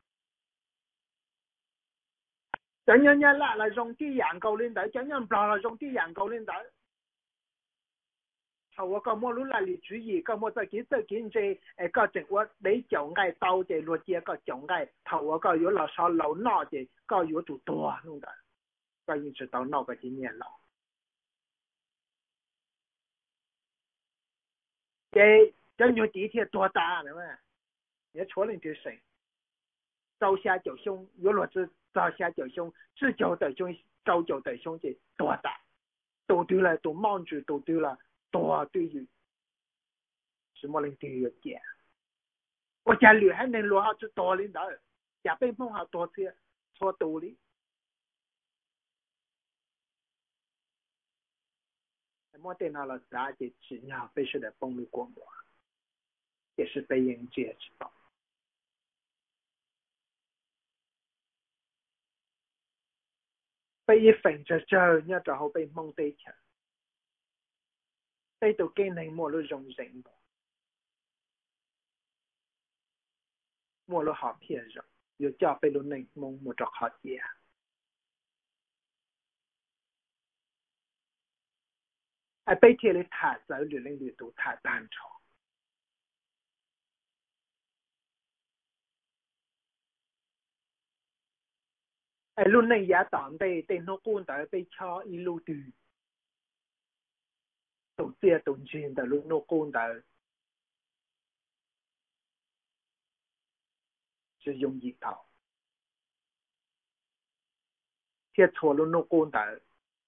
chẳng nhân nhân là dùng cái dạng cầu lên đấy chẳng nhân là dùng cái dạng cầu lên đấy hầu có mua lúc là lý chú ý có mua cái kinh tế có chuyện của đấy chọn cái tàu thì luật chia có chọn cái hầu có yếu là sao lâu nọ thì có yếu chủ to luôn đấy có những sự tàu nọ cái gì nhẹ lâu cái nhiều tí thì to ta nữa mà nhớ chúa lên thì谁招下九兄有luật是招下九兄是九的兄招九的兄弟多大都丢了都忙住都丢了多对于什么人都有点我家里还能落下去多领导家被碰下多次错多哩我电脑了啥就只要被是的风力过我也是被人接知道被一份着着你就好被蒙对起被到经历莫了容忍莫了好骗人有叫被了内蒙莫着好接被贴了他走旅领旅途他单潮lúc này giá tạm đây tên nó cũng đã被cho一路的tổ chức tổ chức的lúc nó cũng đã sử dụng gì thảo thiết thua lúc nó cũng đã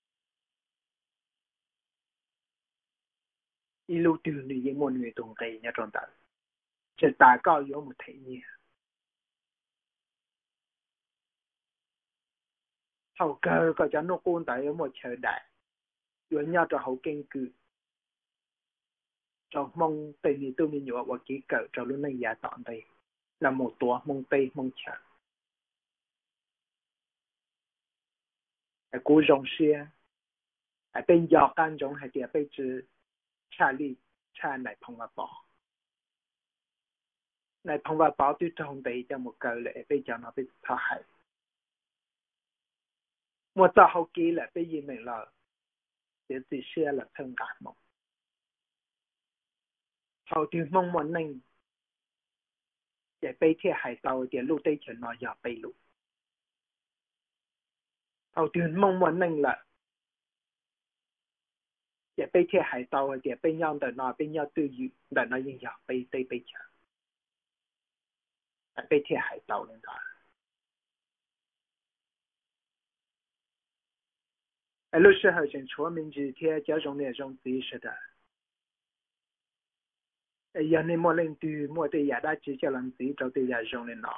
一路的你英文运动给那种的这大概有没体验hầu cơ có cho nó cuốn tại một thời đại rồi nhau cho hậu kinh cử cho mong tình thì tôi mình nhớ và kỹ cỡ cho lúc này giả tọn đây là một tổ mong tây mong chờ cố rộng xe bên giọt can rộng hay thì bên chữ cha ly cha này phong và bỏ này phong và bỏ tôi trong đây cho một cỡ lệ bên cho nó bên thọ hại một giờ hậu kỳ là bây giờ mình là để chỉ xe là thân cả một hậu thì mong muốn nên để bây thì hải tàu để lúc đây cho nó giờ bây lúc hậu thì mong muốn nên là để bây thì hải tàu để bây nhau để nó bây nhau tư duy để nó như giờ bây đây bây giờ bây thì hải tàu lên đó lúc时候先出名之天交通那种知识的要你莫领导莫对亚大只叫人知道对亚中的脑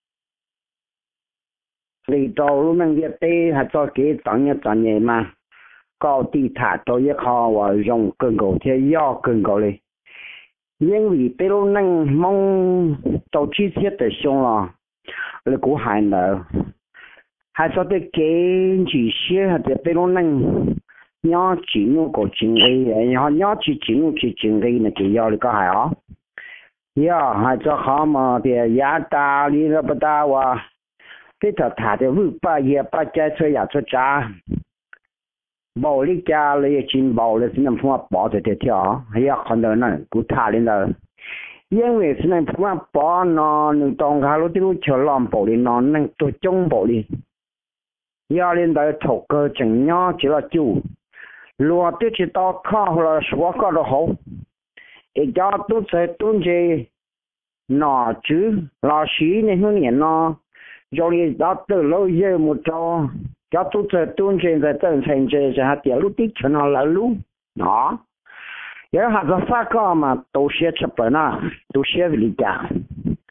领导我们也对还做给专业嘛高地塔都也好我用更高天要更高嘞因为被路能蒙到这些的凶了那股寒的还说的给这些还得被路能要进入个经历然后要去进入去经历那个要的个还啊要还做好嘛的亚大里了不大哇被他的尾巴也把摘出也出渣暴力家了也进暴了是那么包着的条还要看到那古塔里的因为是那么包呢你当下路的路桥浪暴力呢那都中暴力要领导头个正样就了就落地去到看好了说搞得好一家都在东街那住老师那些年呢要你到到楼也没着要都在东街在等城这还点路的全了路啊也还是发稿嘛都写出本了都写里家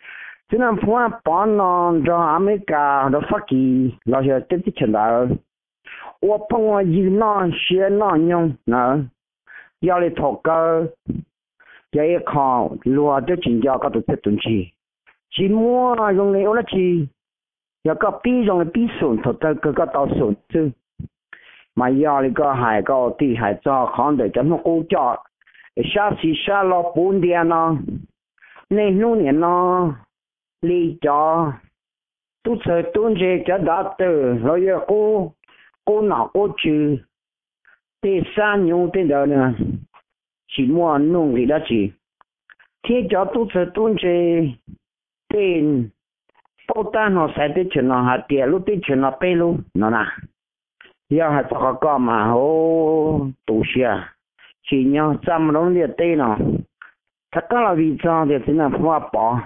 cho nên phun bỏ nó cho America nó phát kỳ nó sẽ tiếp tục chuyển đổi 我帮我一那些那用那要来讨个这一看罗的真正个都这东西只摸用来我那去要个比用来比顺头的个到顺子嘛要那个海个地海早看的怎么估价下时下了半天呢那弄年呢离家都是东西这大的老爷cô nào cô trừ thế san nhung thế đó nè chỉ muốn nung thì đó chỉ thế cho tôi sẽ tuân chế tên bao ta nó sẽ tới chuyện nó hạt tiền lúc tới chuyện nó bê luôn nó nè giờ hạt cho có mà hô tủ xia chỉ nhau trăm đồng tiền tên nó thật là vì sao thì thế nào phải bỏ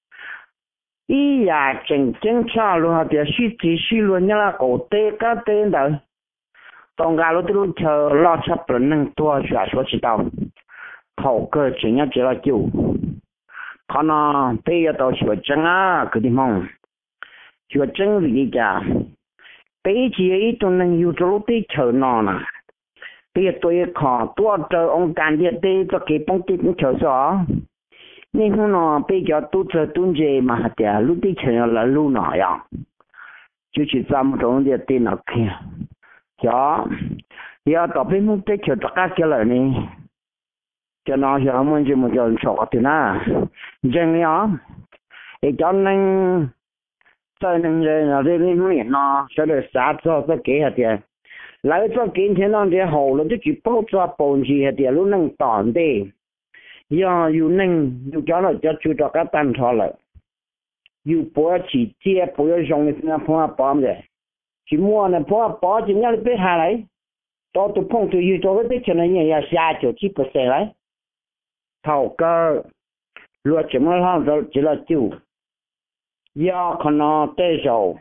ý là chân cha luôn hạt tiền suy luôn nhá là cổ tê cá tên đó tông gà lúc tôi chờ lo sắp lần nâng tua trả số chỉ tàu thầu cơ chỉ nhá chỉ là chịu còn nó bây giờ tàu sửa chân á cái gì mong sửa chân vì gì cả bây giờ ít tôi nâng yêu cho lúc tôi chờ nó nè bây giờ tôi khó tua chờ ông can địa tê cho cái bông tít chờ rõ nên hôm nào bây giờ tôi chờ tuân gì mà hạt tiền lúc tôi chờ là lúc nào vậy chứ chỉ ra một種địa tê nào kia cho giờ tập bên mục đích cho tất cả cái lời này cho nó giờ muốn chỉ một cái số thì na chẳng nhớ để cho nên cho nên là đây này nó sẽ được sát cho cái hạt tiền lại cho kiến thế nó thì hậu nó chỉ bao cho bồn gì hạt tiền lúc nâng tòn đi giờ yêu nâng yêu cho nó cho chú cho các tan thọ lại yêu bữa chỉ chia bữa dùng cái nào phong bom rồi chỉ mua này bỏ chỉ nhớ biết hà đấy đó tụi phong tụi yêu cho cái biết cho nên nhà xa chỗ chỉ bớt xe đấy thầu cơ luật chỉ mới làm rồi chỉ là chịu do còn nó tê rồi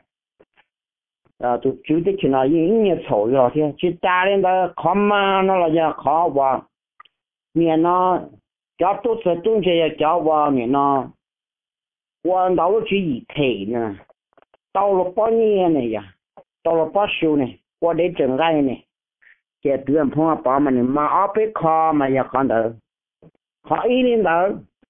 tụi chú thích cho nó những nhà sổ rồi thì chỉ ta lên đó khó mà nó là nhà khó quá miền nó cho tôi sẽ tuân chế cho qua miền nó quan đầu chỉ thể nè tao là bao nhiêu này à tao là bao nhiêu này qua để trồng gai này cái tuyển phong bảo mình mà ở bên kho mà giờ còn đỡ họ ý lên đỡ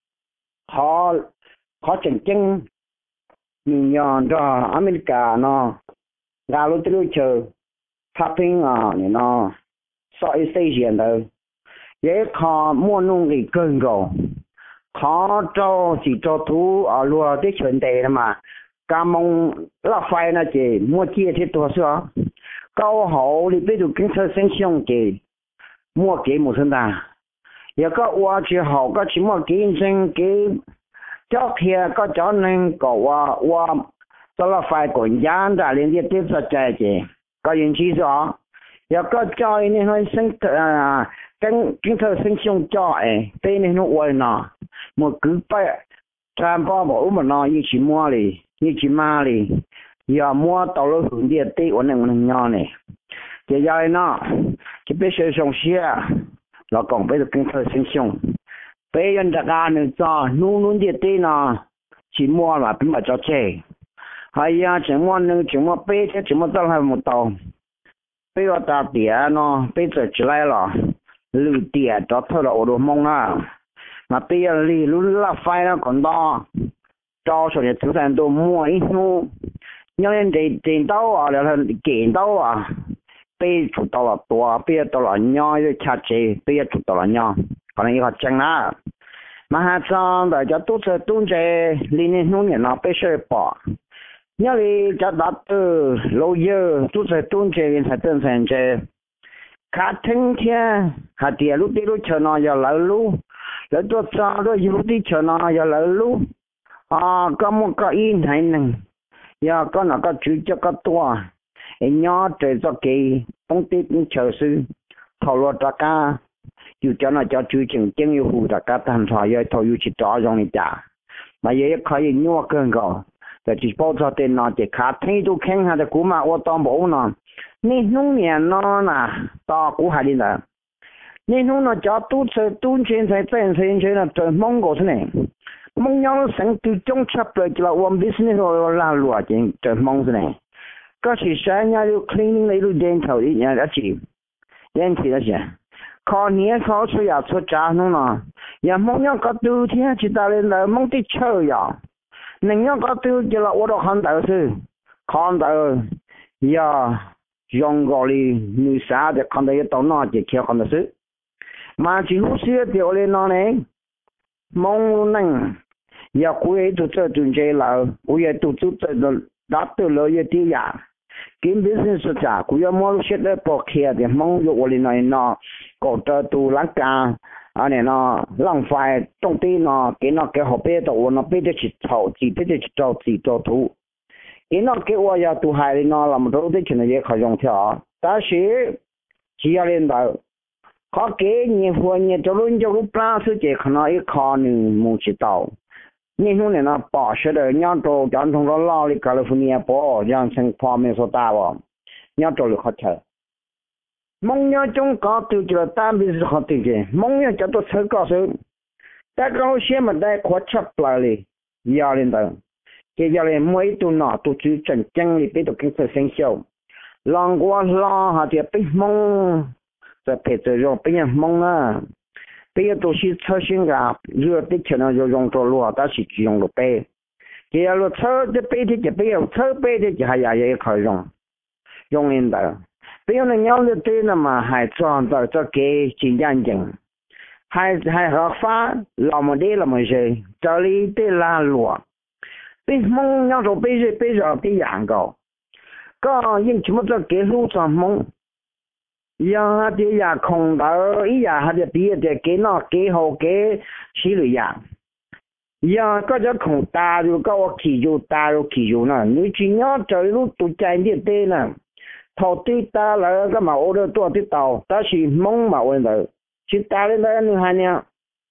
họ chỉnh chân mình nhon cho America nó gà lúc tôi chờ phát triển này nó soi xây dựng đỡ vậy kho mua nông thì cơn rồi khó cho chỉ cho thú ở lúa cái chuyện đề mà cam mong là phải là chỉ mua chia thì多少高好你比如警察身上嘅mua幾冇身啦有個話住好個起碼幾聲幾昨天個早能個話做了快管家的連啲啲實際嘅個人知咗有個教你去身跟警察身上教對你那話呢một cứ phải làm bao bộ mà nó như chỉ mua đi như chỉ ma đi giờ mua tàu lô hướng địa tây ổn định nhau này giờ giờ nó chỉ biết sử dụng xe là còn biết được kinh tế sinh sống bây giờ đại gia nữa cho nung địa tây nó chỉ mua là bị mà cho chơi hay là chỉ mua bây giờ chỉ mua tàu hay một tàu bây giờ ta tiền nó bây giờ chỉ lại là lưu tiền cho thôi là ô tô mong à mà bây giờ thì lúc là phải nó còn to cho số tiền thứ sản đồ mua ít mua nhưng nên tiền đâu là kiện đâu bây chủ tàu là to bây giờ tàu là nhỏ rồi chặt chế bây giờ chủ tàu là nhỏ còn này họ chẳng là mà hai trăm để cho tốt sẽ tốt chế liên hệ nông nghiệp nó bây giờ bỏ nhưng thì cho đặt từ lâu giờ tốt sẽ tốt chế phải đơn giản chế cả tháng thiên hạt tiền lúc đi lúc chờ nó giờ lại lúc rồi tôi cho rồi dù đi chờ nó giờ lại lúc có một cái in này nè giờ có nó có chữ cho có tua em nhỏ trời cho kỳ không tiếp chờ sư thầu luật ra cả dù cho nó cho chữ chừng chân yêu hù ra cả thành thoại giờ thầu yêu chỉ cho trong này trả mà giờ có gì nhua cơn rồi rồi chỉ bao cho tiền nó chỉ khá thấy tôi khen hay là cú mà ô tô bổ nó nên nông nghiệp nó là to cú hai đi nữa nên nó cho tu chơi tu chuyên sai tên là trời mong cổ thế này mong nhau sáng từ trong chấp lời cho là one business rồi là lụa chuyện trời mong thế này có chỉ sáng nhà lưu cleaning lấy lưu đen thầu đi nhà đã chỉ đen thì đã chỉ khó nhớ khó cho nhà cho cha nó nè nhà mong nhau có tư thế chỉ ta lên là mong tí chơi à nên nhau có tư cho là ô tô khăn tới sư khăn tới giờ dùng gọi như sao để khăn tới tao nói chỉ theo khăn tới sư mà chỉ lúc xưa thì lên nó này mong năng giờ cuối tụi tôi tụi chơi là cuối tụi tôi đã từ lời tiêu giả kiếm business cha cuối mua lúc xưa để bỏ kia thì mong dụng lên này nó có tụi láng ca anh này nó lãng phí trong tí nó cái học bê tụi nó bê để chỉ thầu chỉ cho thu cái nó cái qua giờ tụi hai nó làm đâu để chuyện này khó dùng theo ta sẽ chỉ lên đó có cái nhiều phần nhiều cho lúc ra sự chế nó ít khó nên muốn chỉ tàu nhưng hôm nay nó bỏ sẽ được nhau trâu chọn thông đó lao đi California bỏ rằng thành phố Minnesota vào nhau trâu được khó chờ mong nhau trong có từ giờ ta bị khó từ gì mong nhau cho tôi thấy có sự ta có xem mà đây khó chấp lại đi giờ lên đó cái giờ lên mấy tụi nó tụi chú chân chân đi biết được cái sự sinh sôi lòng qua lo họ thì biết mong在配置用别人忙啊，别人都是操心个，热的钱呢就用着路，但是只用了背，这样了操的背的就不要，操背的就还也可以用，用人的，别人的鸟的对了嘛，还装到这给尽量整，还合法，那么的那么些，这里的拉路，别忙要说背着别养狗，个因什么这给路上忙。giờ thì giờ không đỡ ý giờ hay là bây giờ cái nó cái hồ cái xí lưỡi giờ có cho không ta rồi có ta rồi nè nếu chỉ nhớ trời lúc tụi chạy đi tên nè thầu tư ta là cái mà ô tô tôi tàu ta chỉ mong mà ổn được chỉ ta lên đây nữa hay nè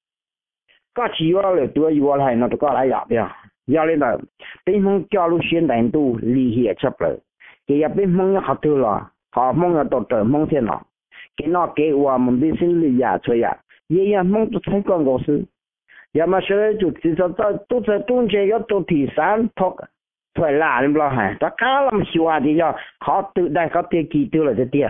có chỉ vào là tôi vào là nó có lại gặp ya giờ lên đây bên mong cho lúc hiện đại tu lý hệ chấp lại cái bên mong học từ là họ mong là tốt trời mong thế nào cái nó cái qua mình đi xin lý giả chơi à vậy mong tôi thấy con gấu sư giờ mà sẽ chủ chỉ cho tôi sẽ tuân chế cho tôi thì sáng thóc phải là nên lo hả ta cá làm xíu à thì giờ họ tự đại có tiền kỳ tiêu là thế tiền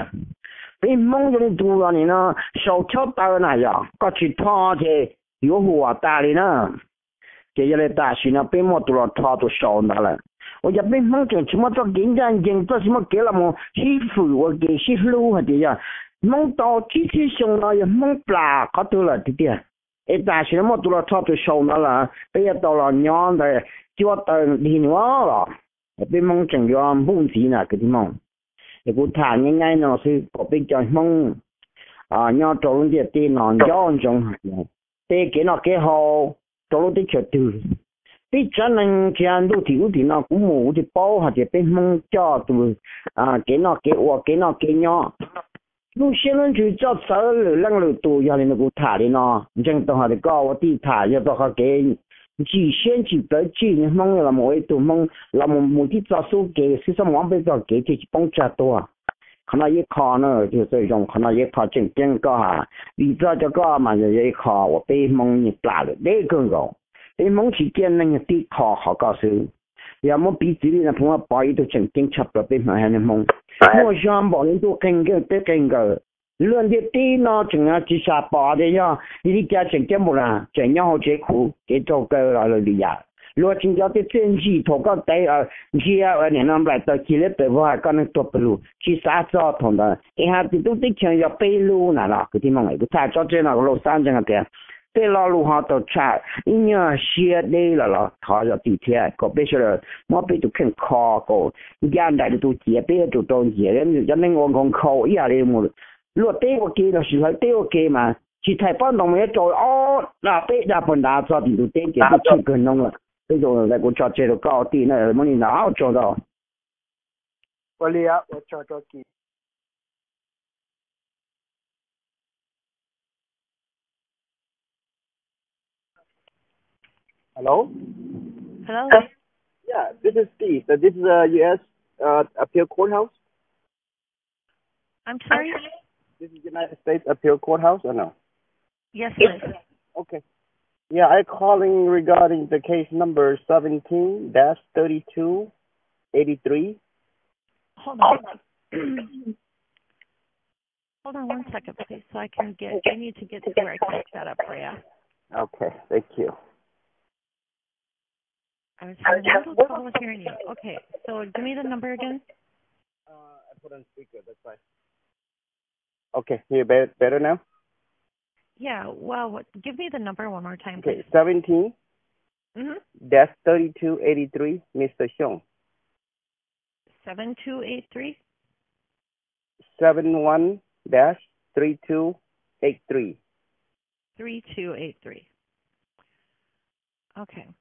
vì mong cho tôi là nó sầu chót tao này giờ có chỉ thọ thì yếu hùa ta đi nữa cái giờ ta xin nó bên một tôi thọ tôi sầu đó là 我这边梦见什么做紧张紧，做什么给了么媳妇我给媳妇路还的呀，梦到机器上了也梦不啦，搞到了的的，一但是么多了差就上了啦，被也到了娘的，就到另外了，被梦见了梦见了个地方，一个他应该呢是我被叫梦啊，娘做的电脑养中，对给那给好，做的确对。bây giờ nên khi anh đôi thì nó cũng mù thì bao hoặc thì bên mong cho tụi cái nó cái nhỏ lúc xưa nó chỉ cho sợ lăng lử tụi giờ nó cũng thả đi nó chẳng tao họ thì có đi thả giờ tao họ cái chỉ先chỉ tới chỉ mong là mỗi tụi mong là một tí cho số cái sự sống mong bây giờ cái thì bông trả tôi khả năng cái khó nữa thì tôi dùng khả năng cái khó chỉnh chỉnh có hả vì cho có mà giờ cái khó của bên mong nhịp lại được đấy cơ rồi cái mong chỉ kiến năng tí khó họ có sự giờ muốn bị chỉ là phong bao nhiêu tôi chỉnh chỉnh chấp rồi bên mà hành mong mua sản bảo nên tôi kinh cái luôn đi tí nó chừng chỉ sa bỏ đấy nhá đi kia chỉnh cái một là chỉnh nhau chế khủ cái chỗ cái là đi ya luôn chỉnh cho cái chân chỉ thổ cái tay chỉ ở này nó lại tới chỉ lấy tới vào cái nó tốt luôn chỉ sa cho thằng đó cái hạt thì tôi tích chừng cho bay luôn nè cái gì mà cái thay cho trên là lô san chẳng hạn thế là lúc họ tổ chức nhớ xe đây là họ cho đi theo có bây giờ mà bây giờ khen khó có gian đại tôi chỉ bây giờ tôi chỉ nên cho nên ông còn khó ý là một lúc đấy có kia là sự phải đấy ok mà chỉ thay bao đồng ấy rồi là bây giờ phần đã cho thì tôi tên cái chỉ cần nông là bây giờ lại cũng cho chế độ cao tí nữa mà nào cho đó tôi cho kỹ Hello? Hello? Yeah, this is Steve. This is a U.S. Appeal Courthouse? I'm sorry? This is United States Appeal Courthouse or no? Yes, please. Okay. Yeah, I'm calling regarding the case number 17-3283. Hold on. Hold on 1 second, please, so I need to get to where I can look that up for you. Okay, thank you. I was having a little trouble hearing you. Okay, so give me the number again. I put on speaker, that's fine. Okay, you better now? Yeah, well, give me the number one more time, Okay, please. 17 -3283, Mr. Xiong. 7283? 71-3283. 3283. Okay.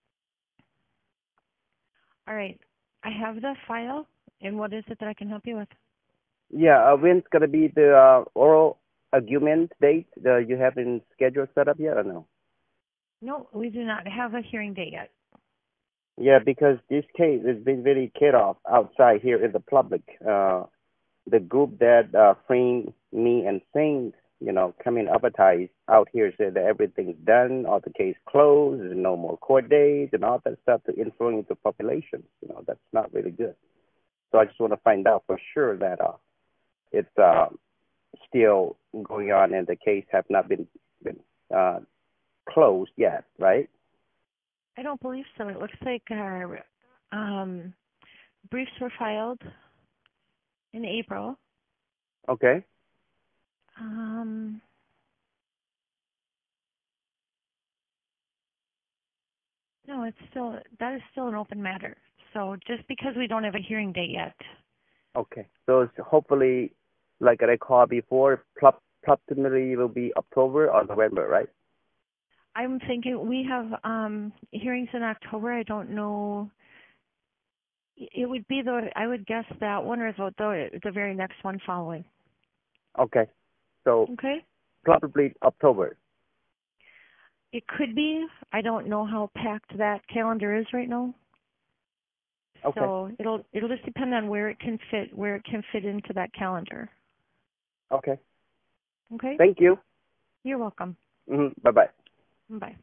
All right. I have the file, and what is it that I can help you with? Yeah, when's going to be the oral argument date? You haven't scheduled set up yet or no? No, we do not have a hearing date yet. Yeah, because this case has been very off outside here in the public. The group that framed me and things, come in advertise out here said that everything's done, all the case closed, there's no more court dates and all that stuff to influence the population. That's not really good. So I just want to find out for sure that it's still going on and the case have not been closed yet, right? I don't believe so. It looks like our briefs were filed in April. Okay. No, that is still an open matter. So just because we don't have a hearing date yet. Okay. So it's hopefully, like I called before, approximately will be October or November, right? I'm thinking we have hearings in October. I don't know. It would be I would guess that one or the very next one following. Okay. So okay. Probably October. It could be. I don't know how packed that calendar is right now. Okay. So it'll just depend on where it can fit into that calendar. Okay. Okay. Thank you. You're welcome. Bye-bye. Bye.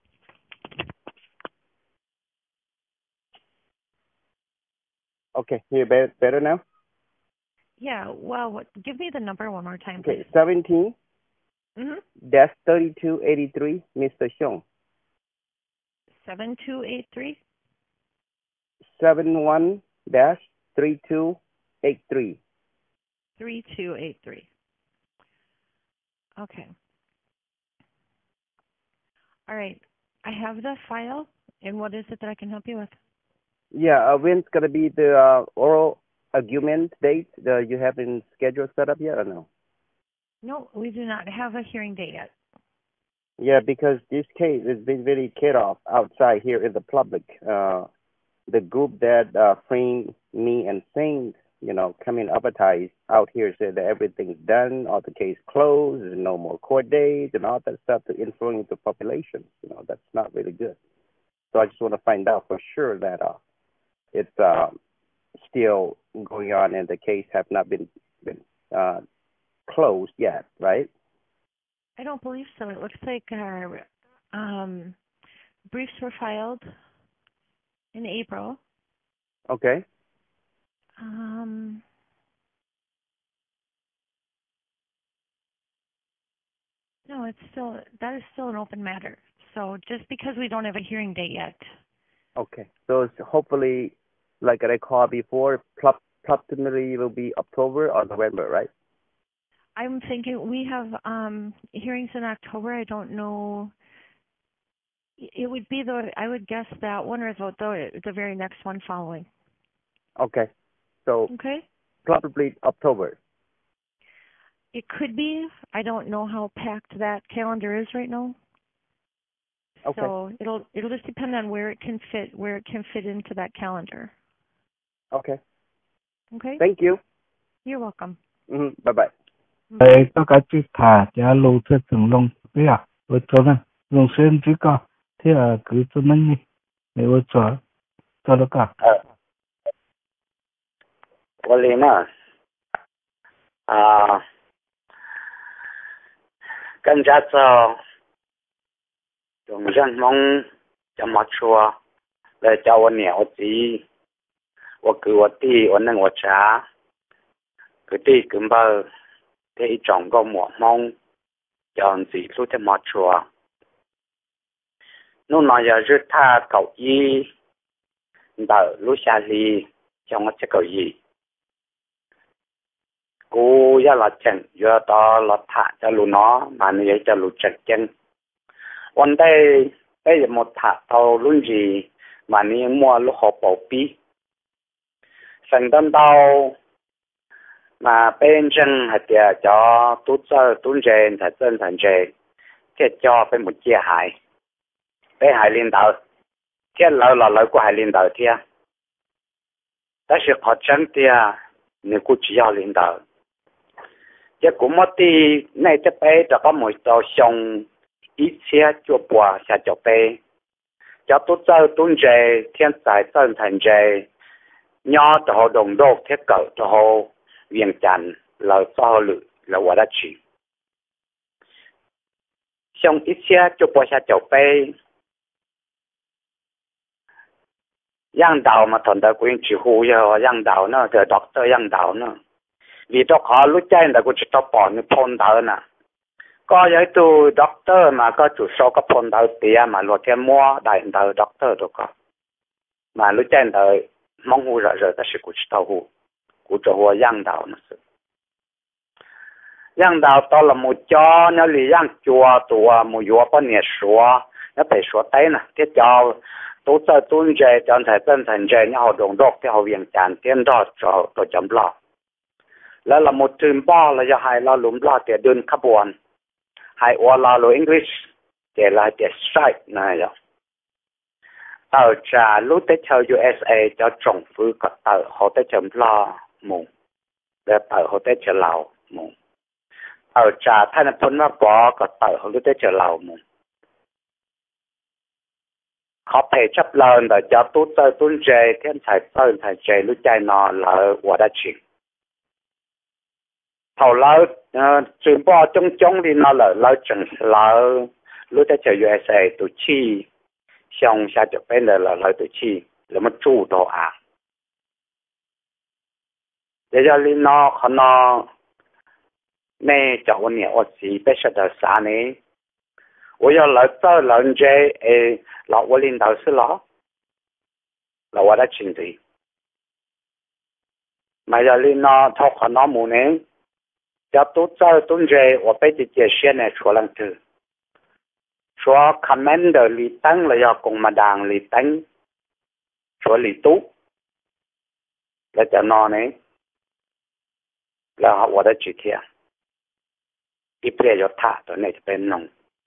Okay. You better now? Yeah. Well, give me the number one more time, okay, please. 17 -3283, Mr. Xiong. 7283? 71-3283. 3283. Okay. All right. I have the file, and what is it that I can help you with? Yeah, when's going to be the oral argument date? You haven't scheduled set up yet or no? No, we do not have a hearing date yet. Yeah, because this case has been very off outside here in the public. The group that framed me and things, come in advertise out here said that everything's done, all the case closed, there's no more court dates and all that stuff to influence the population. That's not really good. So I just want to find out for sure that it's still going on and the case have not been closed yet, right? I don't believe so. It looks like our briefs were filed in April. Okay. No, that is still an open matter. So just because we don't have a hearing date yet. Okay. So it's hopefully, like I called before, approximately will be October or November, right? I'm thinking we have hearings in October. I don't know. It would be I would guess that one or the very next one following. Okay. So okay. Probably October. It could be. I don't know how packed that calendar is right now. Okay. So it'll just depend on where it can fit into that calendar. Okay. Okay. Thank you. You're welcome. Bye-bye. Các cái chữ thả cho lô thế từng lông bây giờ ở chỗ này lông sen chỉ có thế là cứ cho mình đi để ở chỗ cho nó cả 我嚟嘛跟家早 dùng răng mong cho mặt chua để cho anh nhiều gì我给我弟我能我查个弟根本这一种个莫梦这样子路的马车侬那要是他搞一到路下里像我这个一กู要来整要到了他จะ路nó mà nóจะ路整整วันใดไปหมด他到รุ่นgì mà nó mua lúc họ bảo bí thành đơn đau mà bên chân hay là cho tút sơ tút rèn thật chân thành rèn cái cho bên một chia hại bên hại liên đạo cái lợi là lợi của hại liên đạo thia đó là họ chân thia nếu cũng chỉ要liên đạo cái cũng mất đi này cái bé cho có một số xong ít xe cho bùa xa cho bé cho tút sơ tút rèn thiên tài chân thành rèn nhỏ cho họ đồng đô thiết cỡ cho họ viên chăn là cho họ lự là quả đã chỉ xong ít xe cho bỏ xa chậu bê giang đào mà thằng ta quyên chỉ hù cho giang đào nó thì doctor giang đào nó vì đó họ lúc chạy người ta cũng chỉ cho bỏ những phone đào nè có những tu doctor mà có chủ số có phone đào tiền mà luật thêm mua đại đào doctor đâu có mà lúc chạy người ta mong hù rồi ta sẽ cũng chỉ tao hù cũng cho hùa giang đào nó sự giang đào đó là một cho nó lì giang chùa tùa một dùa có nhẹ xóa nó phải xóa tay nè cái cho tổ chức tuân chế cho thầy tân thành chế nó họ đồng đốc theo họ viện tràn tiền đó cho chấm lo là một trường ba là do hai lo lúm lo để đơn khắp buồn hai ô lo lo English để là để strike này rồi tàu trà lúc tới chơi USA cho trồng phứ có tàu họ tới chấm lo mù để tàu họ tới chơi lào mù tàu trà thay nó phun nó bỏ có tàu họ lúc tới chơi lào mù họ phải chấp lần để cho tốt chơi tuân chế thiên才tân thành chế lúc chạy nó là我的chuyện thầu lâu trường bỏ trong đi nó là lâu chừng lâu lúc tới chơi USA tụi chi xong xa cho bên là lời tự chi là mất chủ đồ à để cho nên nó không nó nè cho anh nhớ ở gì bây giờ đó xa này tôi要来到人家老我领导是老我的亲戚mà giờ lên nó thọc họ nó muốn này cho tôi cho tôi về我被这些现在出来的说 commander 里登了要共产党里登说里都来叫那呢然后我的几天一边要他的那边弄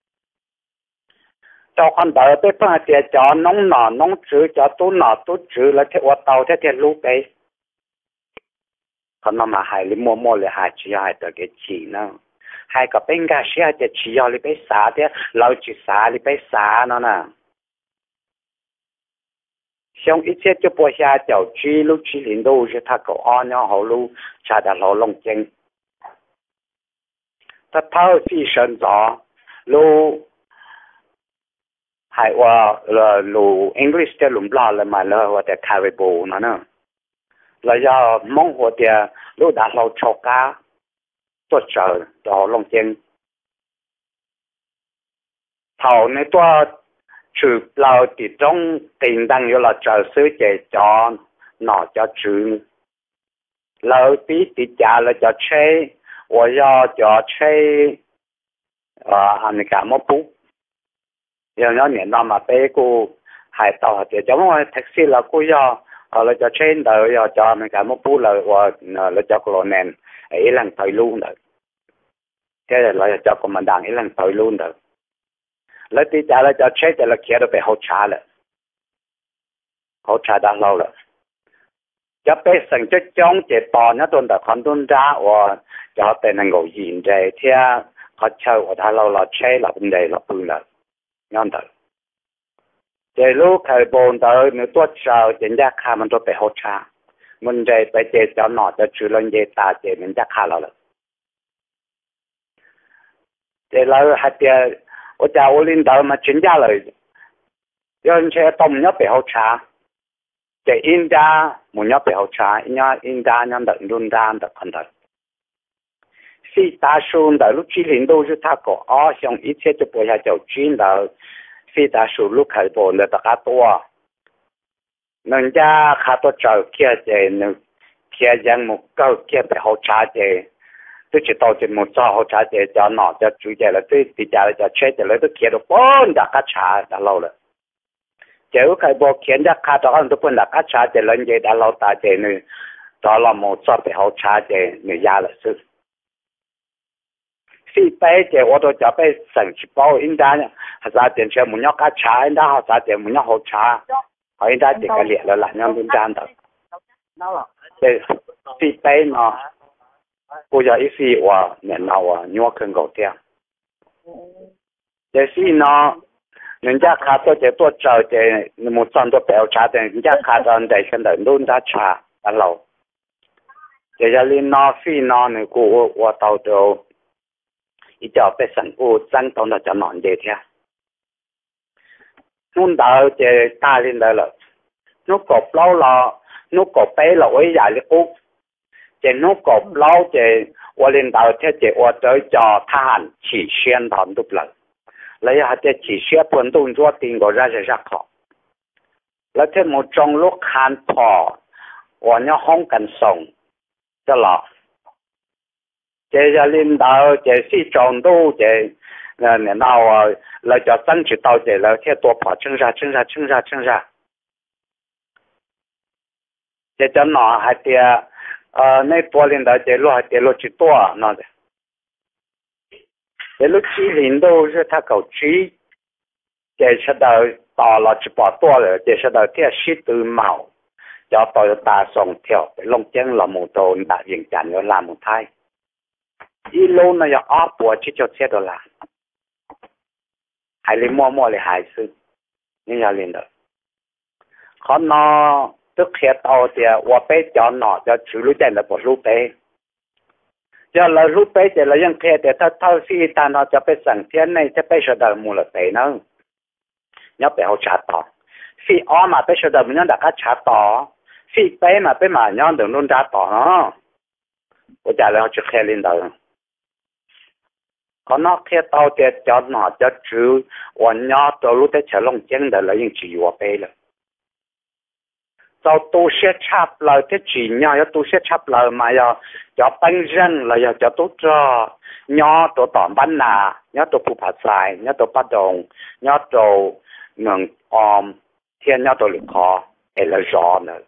cho con đỡ tới phần tiền cho nông nọ nông trữ cho tú nọ tú trữ là thế ô tàu thế thế lúc đấy còn nó mà hai li mua là hai chỉ hai tờ cái chỉ nó hai cái bên cái xe thì chỉ要你俾啥的老只啥你俾啥nó nè xong ít xe cho bỏ xa chậu chi lúc chi liền đâu cho ta cậu on nhau hậu lu cha đã lâu lông chân ta thao phi sơn gió lu hai qua là lu English để lùm la là mà là hoặc để caribou nó nè là do mong hoặc để lu đã lâu chọc cá tôi chờ đó long chân thầu này tôi trừ lao thì trong tiền đăng như là chờ sứ chế cho nó cho trừ lao tí thì trả là cho chế và do cho chế anh cả một bút giờ nó nhận ra mà bé cô hai tàu thì giống như taxi là cô do là cho chế đợi cho mình cả một bút là cho cô nền ấy là thời luôn được cái là cho công đảng ấy là thời luôn được lấy tí trả là cho chết là kia đó phải hỗ trợ đã lâu rồi cho bé sinh chất chống chế bỏ nó tuần đã còn tuần ra và cho bé năng ngồi nhìn để thì họ chơi và đã lâu là chết là vấn đề là bự là nhon được chế lúc thời bồn tới nếu tuốt sau chính giác khá mình tôi phải hỗ trợ mình để phải chế cho nó cho chữ lên chế ta chế mình giác khá là chế lâu hạt 我家我领导嘛全家来，有人车东要背后查，在人家没要背后查，人家人的论坛的看到，是大数的lúc chỉ领导是他个哦，像一切就不下就军的，是大数lúc开播的大家多，人家看到找kia在那kia yang một câu kia背后查在。tôi chỉ tao chỉ một sao họ trả tiền cho nó cho chủ nhà là tôi thì trả cho chết cho lấy tôi kia được bốn đã cá trả đã lâu rồi nếu cái bộ kiến đã cá đó anh tôi bốn đã cá trả thì lần gì đã lâu ta thì nữa đó là một sao để họ trả thì người nhà là sự khi bây giờ tôi tôi cho bây sản xuất bao in ra họ trả tiền cho muốn nhóc cá trả in ra họ trả tiền muốn nhóc họ trả họ in ra thì cái liệt là nhau in ra đó thì bây nó bây giờ ý gì và nhận nào nhua cần cầu tiền để khi nó人家看到这多找的，那么赚到表查的，人家看到在现在弄他查，然后，这些人拿费拿那个我到到，一叫被政府整到那就难的天，弄到这大人来了，弄个老了，弄个白了，我也里屋。这弄个老这我领导这我都叫他起宣传都不了，来下这起宣传动作定个让人家考，来这么中路看破，我要红跟送，这了，这个领导这是中度这领导啊，来叫争取到这了，这多跑撑啥，这叫哪还得。那多领导这路去多那的，这路去领导是他搞去，这是到了去把多了，这是到这十多毛，叫到大上跳，龙江了木头大营站有拉木台，一路呢要二波去就切到啦，还里默的还是你要领导，可能。tức khi tao thì 我被叫哪叫处理在那不路被，叫了路被就了样开的，他是但那就被上天呢，就被说到木了被呢，要被好查到，是阿嘛被说到木样大家查到，是被嘛被嘛样等弄查到呢，我家了去开领导，可能开到的叫哪叫处，我伢走路在车龙江的了，应只有我被了。cho tôi sẽ chắp lời thế chỉ nhau tôi sẽ chắp lời mà cho bánh răng là cho tôi cho nhau tôi tỏm bánh nà nhau tôi phụ phạt xài nhau tôi bắt đồng nhau tôi nâng thiên nhau tôi lực khó hay là rõ nữa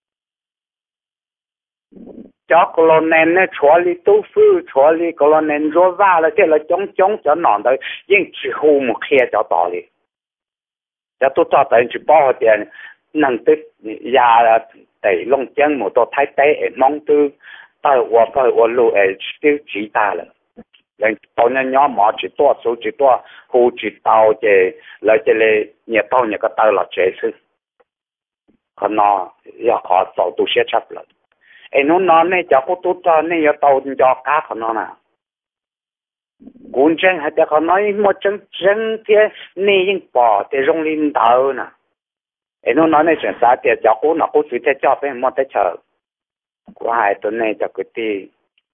cho colonel này chúa lý tu phu chúa lý colonel rõ ra là thế là chống cho nón đấy nhưng chỉ hù một khi cho tỏ đi cho tôi cho tới chỉ bao tiền năng tức nhà là tại long chân một tổ thái tế mong tư tao lù tiêu chỉ ta là lần tao nhân nhóm mỏ chỉ to số chỉ to hồ chỉ tao về lại cái này nhà tao nhà cái tao là chế sư còn nó giờ họ tàu tu sẽ chấp lại nó này cho cô tu cho này giờ tàu cho cá của nó nè cuốn chân hay là còn nói một chân thì này những bỏ để rong linh đạo nè nó nói này chuyện sao thì cháu cũng nó cũng suy thế cho phải một cái chờ của hai tuần này cho cái gì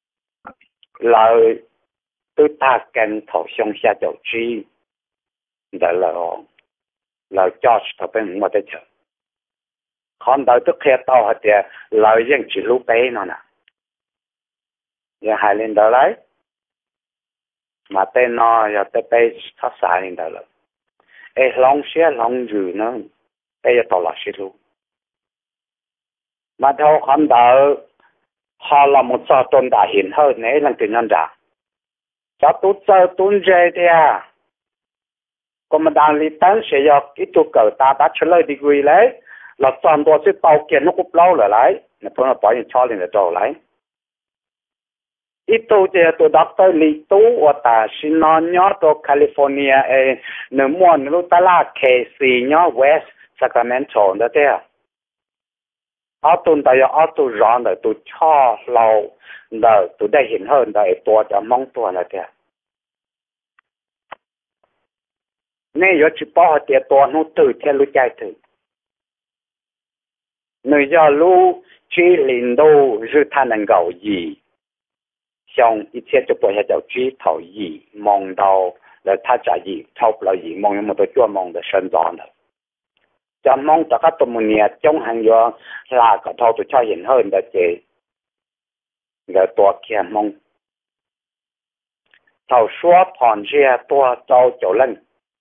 lời tôi ta cần thầu xong xa dầu chi đó là cho thầu phải một cái chờ còn đâu tôi khi tao thì lời riêng chỉ lúc bé nó nè giờ hai lên đó đấy mà tên nó giờ tới bé thoát xa lên đó rồi long xe long rừ nó bây giờ tao là xí luôn mà theo con đạo họ là một số tôn đã hiện hơn này là tình nhân trả cho tôi chơi tôn dây thì còn mà đang lý tán sẽ do cái tu cờ ta đã trả lời degree lấy là toàn bộ sẽ tàu kiện nó cũng lâu rồi lấy nó phải là bỏ những cho lên là trâu lấy ít tu thì tôi đọc tới lý tu và ta xin nó nhớ tới California nếu muốn lúc ta là Casey nhớ West Sacramento đó thế ở tuần tại ở tuần rong rồi tôi cho lâu rồi tôi đã hiện hơn rồi tôi đã mong tôi là thế nên giờ chỉ bỏ tiền to nó từ theo lúc chạy từ người giờ lu chỉ linh đô rư than năng gạo gì xong ít thiết cho bọn họ chỉ thầu gì mong đầu là他trả gì thầu là gì mong một tôi mong được sinh ra được cho mong tất cả tụi mình trong hàng giờ là cái thầu tôi cho hiện hơn là chị ngườiตัวkia mong thầu số phòn chia tua châu chỗ lên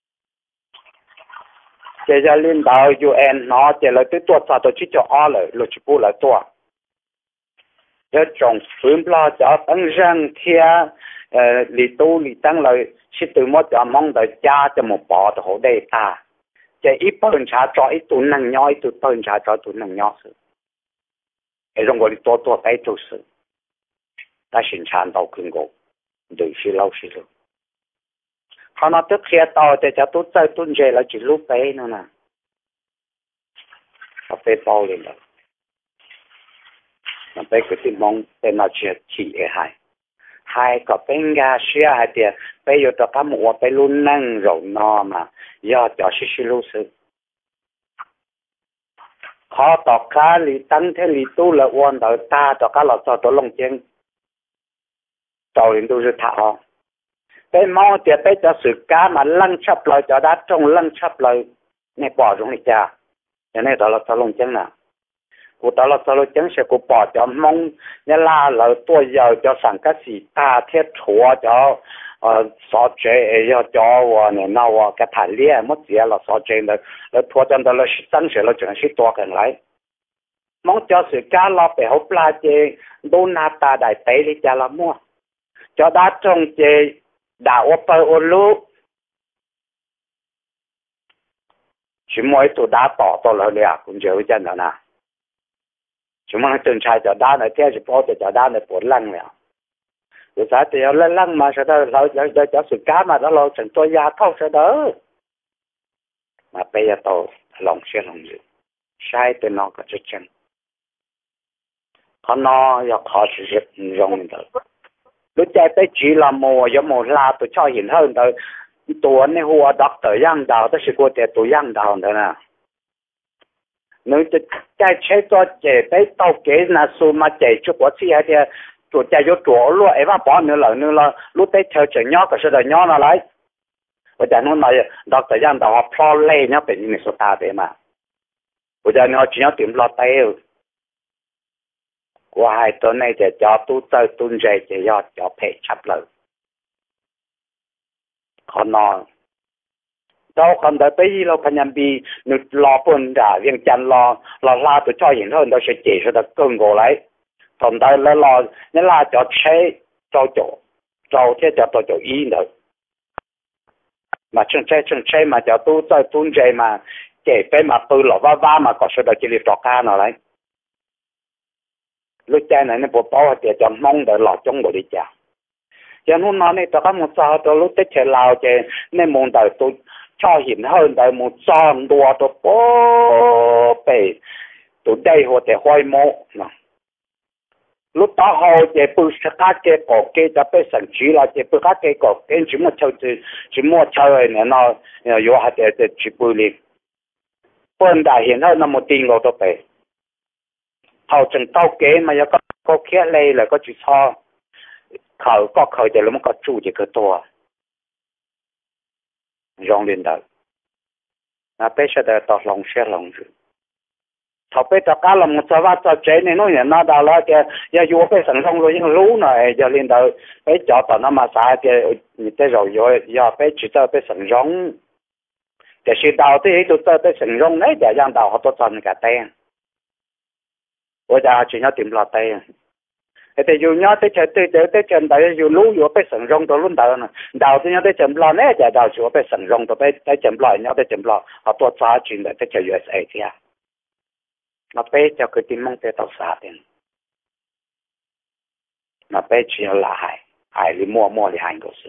chị giờ lên đầu UN nó chị là tới tua sao tôi chỉ cho ở lại rồi chỉ bu lại tua giờ trồng phun lo cho tăng răng thia lì tu lì tăng lại chỉ từ một cho mong đợi cha cho một bò cho hậu đây ta chỉ ít phần trả cho ít tụi năng nhỏ ít tụi phần trả cho tụi năng nhỏ sự cái trong gọi là tua cái tu sự ta sinh sản đầu cứng gỗ đừng suy lâu suy lâu họ nói tức khi tao thì cho tôi chơi tuân chế là chỉ lúc bé nữa nè họ bé bao lên rồi mà bé cái tim mong bé nó chỉ hai có bên ga xia hai tiền bé yêu cho các mua bé luôn năng rồi nó mà do cho suy lâu sự họ tỏ cá lì tăng thế lì tu là quan đời ta cho cá lọt cho tôi lông chân tàu lên tôi rất thạo bé mong thì bé cho sự cá mà lăn chấp lại cho đá trong lăn chấp lại này bỏ trong này cha cho nên đó là sao lông chân nào của đó là sao lông chân sẽ của bỏ cho mong nên là tôi giờ cho sẵn các gì ta thiết chúa cho so chế cho này nào cái thải lia mất gì là so chế là thua chân đó là tăng sẽ là chuyện sẽ to hơn lại mong cho sự cá lo bé hộp la chế đô na ta đại tế đi cha là mua cho đá trong chế đã ốp ở lú chỉ mỗi tụ đá tỏ to là lẹ cũng chịu chân đó nè chúng mình từng trai cho đá này theo chỉ bỏ cho đá này bốn lăng nè rồi sao thì lên lăng mà sao đó lo cho sự cá mà đó lo chẳng tôi gia thâu sao đó mà bây giờ tôi lòng xe lòng gì sai từ nó có chút chân còn nó giờ khó sử dụng rong được lúc chạy tới chỉ là mùa giống mùa la tôi cho hiện hơn rồi tôi này hùa đọc tới giang đào tới sự của tôi giang đào nữa nè nếu chạy chế cho chạy tới tàu kế là số mà chạy cho quá xí hay thì tôi chạy vô chỗ luôn ấy mà bỏ nữa là lúc tới theo chạy nhỏ cái sự đời nhỏ nó lại bây giờ nó nói đọc tới giang đào họ plo lê nhá phải như số ta thế mà bây giờ nó chỉ nhớ tìm lo tay của hai tuần này thì cho tôi tới tuần rể thì cho phải chấp lời còn nó đâu còn đợi tới gì đâu phải nhầm bị nụt lo bún đã viên chân lo la tôi cho hiện hơn đó sẽ chỉ cho được cơn gỗ lại còn đây là lo nên là cho chế cho thế cho chỗ ý nữa mà chân chế mà cho tôi tới tuần rể mà kể phải mà tôi lo va mà có sự được chỉ liệt ca nào đấy lúc cha này nó bộ bao thì cho mong đợi lọt trong bộ đi cha cho nên nó này tất cả một sao tôi lúc tết chơi lao chơi nên muốn đợi tôi cho hiện hơn đợi một son đùa tôi bố bể tôi đây hoặc để hoài mộ lúc đó họ chơi bự các cái cổ cái cho bé sản chỉ là chơi bự các cái cổ cái chỉ mua chơi này nó yếu hạt để chỉ bự liền bên đại hiện hơn là một tiền ngồi tôi bể hậu chừng tao kế mà có kia lây là có chữ so khởi để nó có chủ chỉ cáiตัวrong lên đó là bây giờ để tao lòng xe lòng rồi thọ bây giờ cả lòng một số vắt cho chế này nó đào là cái giờ vô bây giờ xong rồi những lú này giờ lên đó bây giờ tao nó mà xài cái rồi giờ bây giờ bây giờ rong để khi đào thì tôi bây giờ rong đấy để让đào họ tôi chọn cả tên bây giờ chỉ nhớ tìm lọt tay thì dù nhớ tới chân đấy dù lú dù phải sẵn rong tôi luôn đào thì nhớ tới chân lọt đấy để đào dù phải sẵn rong tôi phải chân lọt nhớ tới chân lọt họ tôi trả chuyện để tới USA thì nó phải cho cái tim mong tới tàu xa tiền nó phải chỉ là hại đi mua đi hành của sự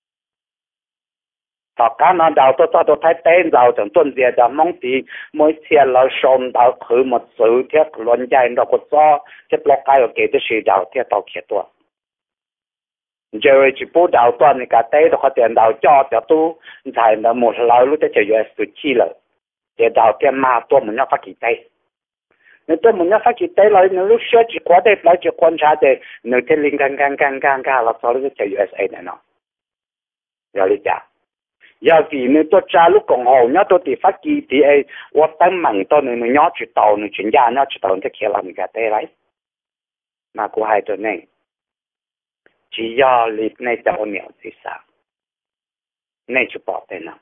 họ cá nó đào tôi thấy tên đào chẳng tuân gì cho mong tí mỗi xe là xong đào thử một sự thiết luận dài nó có cho thiết lọc cái ở kế tới sự đào thiết tàu kiatua giờ chỉ bố đào toàn cả tế đó có tiền đào cho tu giải là một lâu lúc tới chơi US tu chi rồi để đào tiền mà tôi muốn nhắc phát kỳ tế nếu tôi muốn nhắc phát kỳ tế rồi nếu lúc xưa chỉ qua đây lại chỉ quan sát để nếu thiên linh càng là sau lúc chơi USA này nó rồi đi chả giờ vì nếu tôi trả lúc còn hồ nhớ tôi thì phát kỳ thì ấy tôi tăng mạnh tôi nếu nhớ chỉ tàu nếu chuyển gia nhớ chỉ tàu thì kia làm cái tế đấy mà của hai tôi này chỉ do lịch này cho nhiều thì sao này chụp bỏ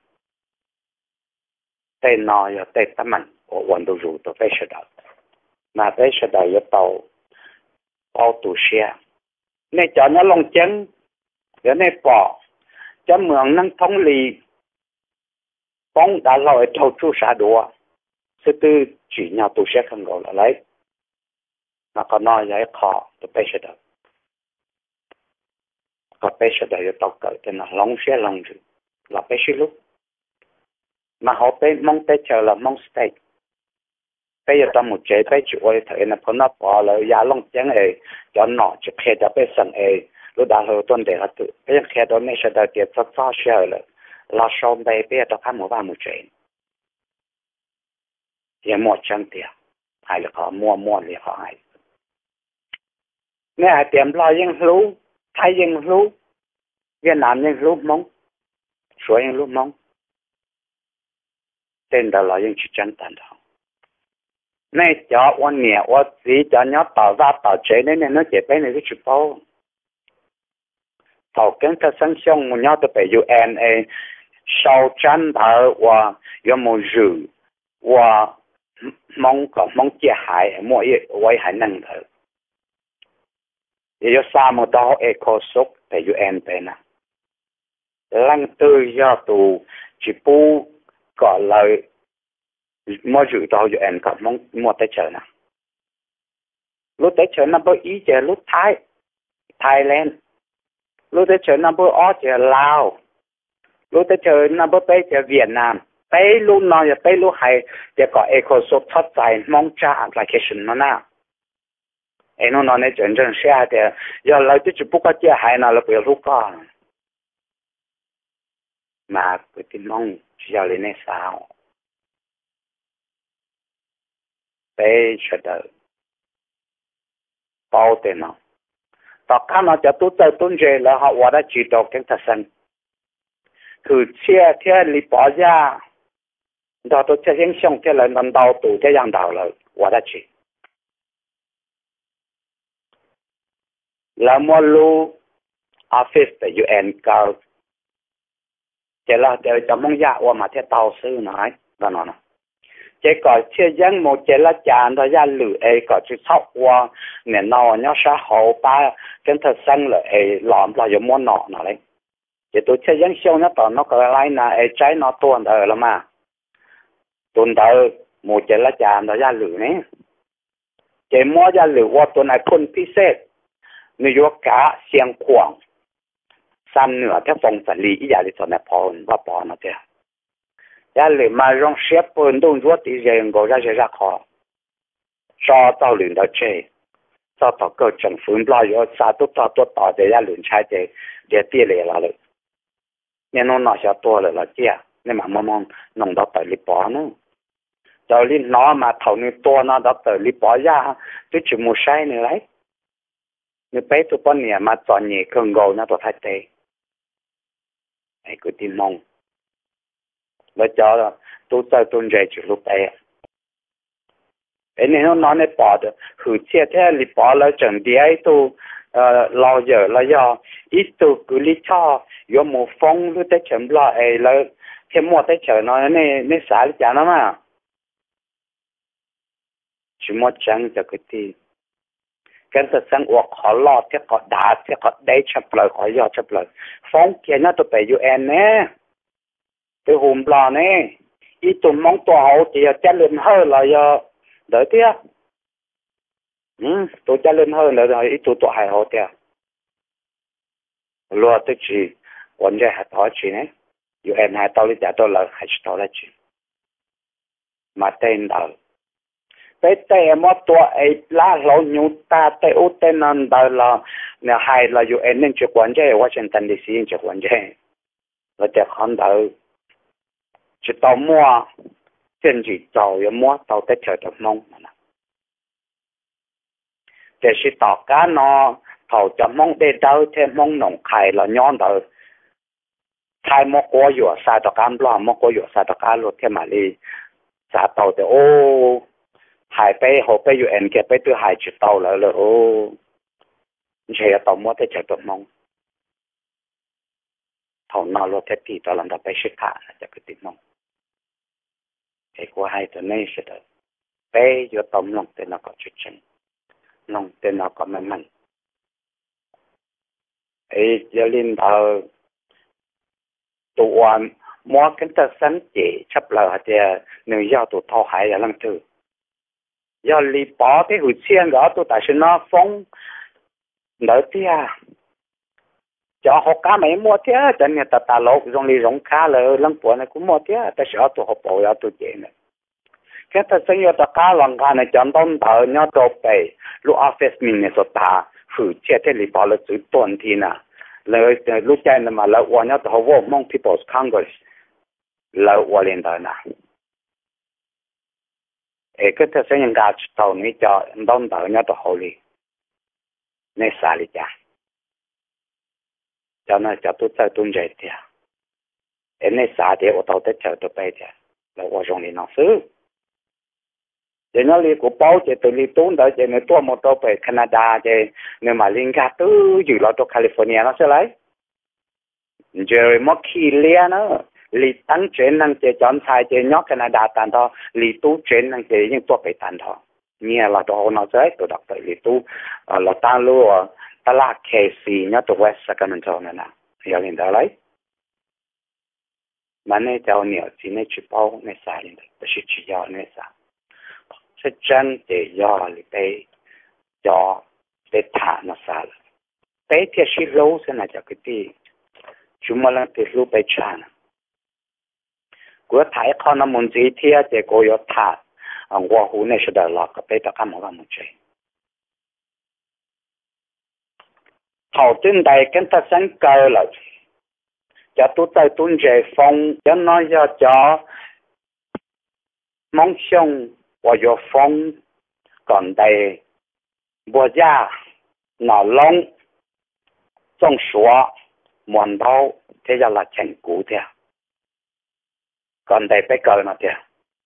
tên nó giờ tên tấm mạnh của quân đội rủ tôi phải sửa đổi mà phải sửa đổi giờ tàu bao tù xe này cho nó lông chân giờ này bỏ cho mượn năng thống lì bóng đã lòi thầu chu xã đùa thứ tư chỉ nhau tù xe không gọi là lấy mà còn nói vậy khó tôi phải sửa đổi có phải sửa đổi giờ tàu cỡ cho nó lông xe lông rồi là phải sửa lúc mà họ phải mong tới chờ là mong stay bây giờ trong một chế phải chịu ơi thấy là nó bỏ lại giá long chén ấy cho nó chỉ khe cho bây sẵn ấy lúc đã hơi tuần để là tự bây giờ khe đó này sẽ đợi tiết cho share là sau đây bây giờ tôi khám một vài một chế thì một trăm tiền hay là họ mua liền họ hay nếu ai tiệm lo dân lưu Thái dân lưu Việt Nam dân lưu mong số dân lưu mong tên đó là dân chỉ chân tận đó này cho quan niệm quan gì cho nhớ tạo ra tạo chế nên nó chỉ bên này cái chụp bao tàu kiến thức sinh sống một nhớ từ bên UNA sau chân thở và có một rượu và mong chia hại mỗi quay hại năng thở thì có sao một đó eco sốc tại UN bên nào lăng tư do tù chỉ bu gọi lời mua rủi ro cho em còn mong mua tới chờ nào lúc tới chờ nó bớt ý chờ lúc Thailand lúc tới chờ nó bớt ó chờ Lào lúc tới chờ nó bớt tới chờ Việt Nam tới lúc nào tới lúc hay để có eco số thoát dài mong trả application nó nào em nó nói chuyện chân xe thì giờ lại tôi chỉ不过这还拿了不要录个mà cái tin mong chỉ giờ lên sao bây giờ bao tiền nào tất cả nó cho tôi tới tuần rồi là họ đã chỉ đạo cái thật sinh cứ chia theo lý bỏ ra đó tôi sẽ hình dung cái lần lần đầu tụ cái dạng đầu là họ đã chỉ là mua lu office tại UN cao chỉ là để cho mong dạ mà theo tàu sư nói và nó chỉ có chia dân một chỉ là chán đó ra lử ấy có chữ sọc qua nên nó nhớ xã hội ba cái thật sinh là ấy làm là giống món nọ đấy chỉ tôi chia dân siêu nó tao nó có lại là ấy trái nó tuần đời là mà tuần đời một chỉ là chán đó ra lử này chỉ mua ra lử qua tuần này con pi xét nếu có cả xiang quảng san nửa theo phòng quản lý ý giả thì tuần này bỏ nó thế ya le mà rong xếp bồn đông ruột thì riêng gọi ra khó cho tàu luyện đó chơi cho tàu cơ政府lo yo sa tốt tàu để ya luyện trái để tiền lệ là được nên nó sẽ to là chia nên mà mong nông đó tới li bỏ nữa cho nên nó mà thầu như to nó đó tới li bỏ ra tôi chỉ mua sai nữa đấy nếu bé tụi con nhà mà chọn nhẹ cần gầu nó tôi thay thế ấy cứ tin mong và cho tôi tới tuần rồi chỉ lúc đấy nên nó nói này bỏ được hữu chia theo lý bỏ là chuẩn bị ấy tôi lo giờ là do ít tôi cứ lý cho do một phong lúc tới chấm lo ấy là thêm một tới chờ nó nên xả chả nó mà chỉ một chẳng cho cái gì cái sự sinh hoạt khó lo thế có đá thế có đấy chấp lời khó do chấp lời phong kia nó tôi phải UN nè tôi hùm lo nè ít tôi mong tôi hậu thì trả lên hơn là do đỡ tiếc tôi trả lên hơn là rồi ít tôi hại hậu tiếc lo tôi chỉ vấn đề hạt hỏi chỉ nè UN hai tao đi trả tôi là hai tao là chỉ mà tên đó bây giờ mà tôi ấy là lâu nhiều ta tới ưu tiên là đó là nè hai là UN nên chụp quan chế Washington DC chụp quan chế là để khán đỡ chỉ tàu mua trên chỉ tàu ya mua tàu tết chờ được mong để chỉ tàu cá nó tàu cho mong để đâu thêm mong nồng khai là nhon đỡ khai một quả dừa sai tàu cá lo một quả dừa sai tàu cá luôn thêm mà đi sa tàu thì ô hai bé hồ bé UN kia bé tôi hai chỉ tàu lại là ô chỉ là tàu mua tết chờ được mong thầu nào lo thế thì tao làm được bé sẽ cả là cho cái tiền mong cái của hai tụi này sẽ được bé vô tôm lòng tên nó có chuyện chân lòng tên nó có mạnh ấy giờ lên ở tụi anh mua cái tờ sẵn chỉ chấp lời thì người giao tụi thọ hại là lăng thứ giờ li bỏ cái hụt xiên đó tụi tại sao nó phong đỡ tia cho họ cá mấy mua thế cho nên ta lộc trong li rong cá là lăng bùa này cũng mua thế ta sẽ tụi họ bỏ ra tụi chị này cái ta sinh ra ta cá lòng cá này chọn đông tờ nhớ đồ bể lúc office mình này sốt ta hụt chết thế li bỏ là chữ tuần thì nè lời lúc chạy mà là quan nhớ họ vô mong People's Congress là quan liên đời nè cái ta sinh ra tàu này cho đông tờ nhớ đồ họ li này xả li cha cho nên cho tôi tới tuần rồi thì em này xả thì ở tàu tới chờ tôi bây giờ là ở trong này nó xứ để nó đi của bao giờ từ đi tuần đó giờ này tôi một tàu về Canada giờ nếu mà liên kết từ dự lo cho California nó sẽ lấy giờ mất khi lia nó li tăng chuyển năng chế chọn sai chế nhóc Canada tàn thọ li tu chuyển năng chế những tôi phải tàn thọ nghe là tôi nó sẽ tôi đọc tới li tu là tăng luôn ta là Casey nhớ từ West Sacramento này nè giờ liền đó lấy mà này cháu nhiều chỉ này chỉ bao này xài liền đấy chỉ giờ này xài sẽ chân để giờ để cho để thả nó xài để thì chỉ lâu sẽ là cho cái gì chúng mà là để lâu bị chán của thái con nó muốn gì thì để cô yêu thả qua hồ này sẽ được lọt cái bé ta cầm vào một chơi hậu trên đây cái ta sáng cơ là cho tôi tới tuần về phong cho nó cho mong xong và cho phong còn đây bùa ra nó lông trong số muôn đau thế là thành cũ thế còn đây bây giờ nó thế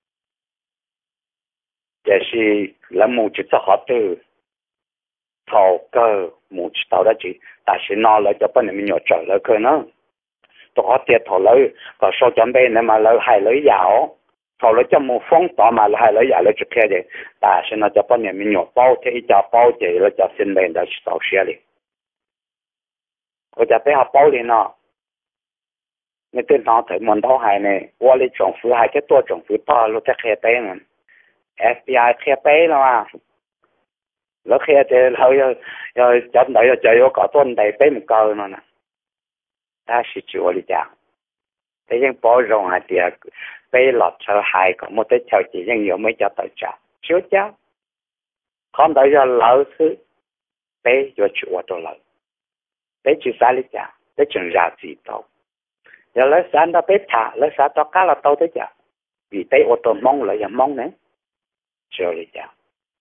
để是là một chút họ từ thầu cơ một chút tàu đó chỉ tại sao nó lại cho bên mình nhỏ trở lại cơ nó tôi có tiền thầu lại có số chuẩn bị này mà lại hay lấy giàu thầu lại cho một phong tỏ mà lại hay lấy giàu lại chụp kia đấy tại sao nó cho bên mình nhỏ bao thế cho bao thì lại cho sinh viên đó tàu xe đi tôi cho bé học bao đi nó người tên nó thấy muốn đâu hay này qua lấy trồng phứ hay cái tua trồng phứ to lúc ta kia bé mà FBI kia bé mà nó khi thì hơi chọn đợi chạy vô cả tuần đầy bé một câu nữa nè ta sẽ chịu đi chăng thế nhưng bỏ rong hai tiệt bé lọt cho hai có một cái chào chỉ nhưng nhiều mấy cho tới trả chứa cháu không đợi cho lỡ thứ bé vô chịu cho lỡ bé chịu sai đi chăng bé chừng ra gì đâu giờ lấy sáng đó bé thả lấy sáng đó cá là tao tới chăng vì bé ô tô mong lại giờ mong nữa chịu đi chăng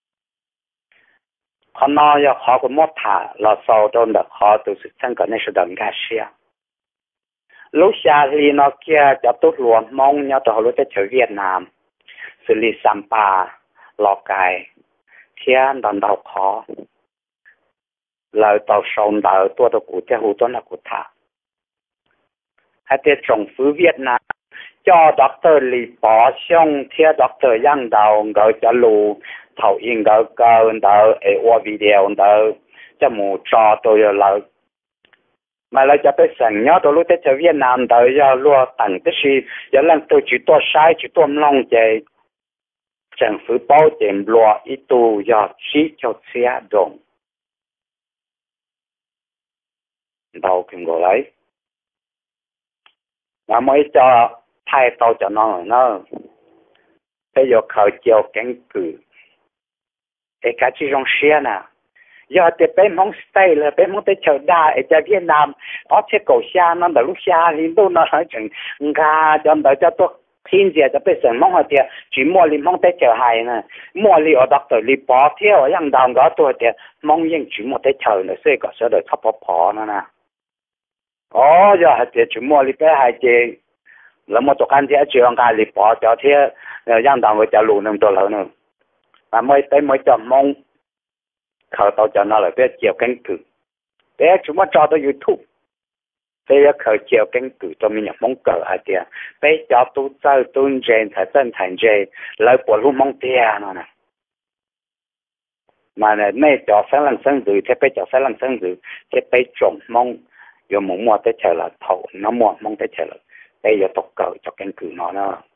họ nói họ có một thả là sau đó được họ từ sự chân cái này sẽ đừng ra xe lúc xa thì nó kia cho tốt luôn mong nhau từ họ lúc tới trở Việt Nam xử lý Sampa Lào Cai thiên đòn đầu khó lời tàu sông đào tua tàu cụ theo hồ tuấn là cụ thả hay tiết trồng phứ Việt Nam cho doctor Lý Bỏ Xong theo doctor Yang Đào ngờ cho lù thầu in ngờ cơ đờ ở video đờ cho mù trò tôi là mà lại cho tới sẵn nhớ tôi lúc tới cho Việt Nam đờ do lùa tặng cái gì giờ lần tôi chỉ tôi sai chỉ tôi lòng chạy chẳng phứ bao tiền lùa ít tu do chỉ cho xe đồng đâu cũng gọi lấy mà mới cho thay tao cho nó bây giờ khởi chiều cánh cử cái cá chỉ trong xe nè giờ thì bé mong stay là bé mong tới chờ đà ở cho Việt Nam ở trên cầu xa nó đã lúc xa thì tôi nó nói chừng gà cho đợi cho tôi thiên gì cho bé sẵn mong họ thì chỉ mua li mong tới chờ hai nè mua li ở doctor li bỏ theo ở yang đào đó tôi thì mong những chỉ mua tới chờ nữa sẽ có sẽ được thắp bỏ nữa nè giờ thì chỉ mua li bé hai chị là một chỗ ăn thì trường gà li bỏ cho theo yang đào với cho lù nằm tôi lớn nữa mà mới tới mới cho mong khởi tàu cho nó là bé chiều cánh cử bé chúng nó cho tới YouTube bé khởi chiều cánh cử cho mình nhập mong cờ ở kia bé cho tôi chơi tôi rèn thật chân thành rèn lấy của luôn mong tia nó nè mà này mấy cho sáng lần sáng rồi thế bé cho sáng lần sáng rồi thế bé trồng mong giờ muốn mua tới chờ là thầu nó mua mong tới chờ là bé giờ tục cờ cho cánh cử nó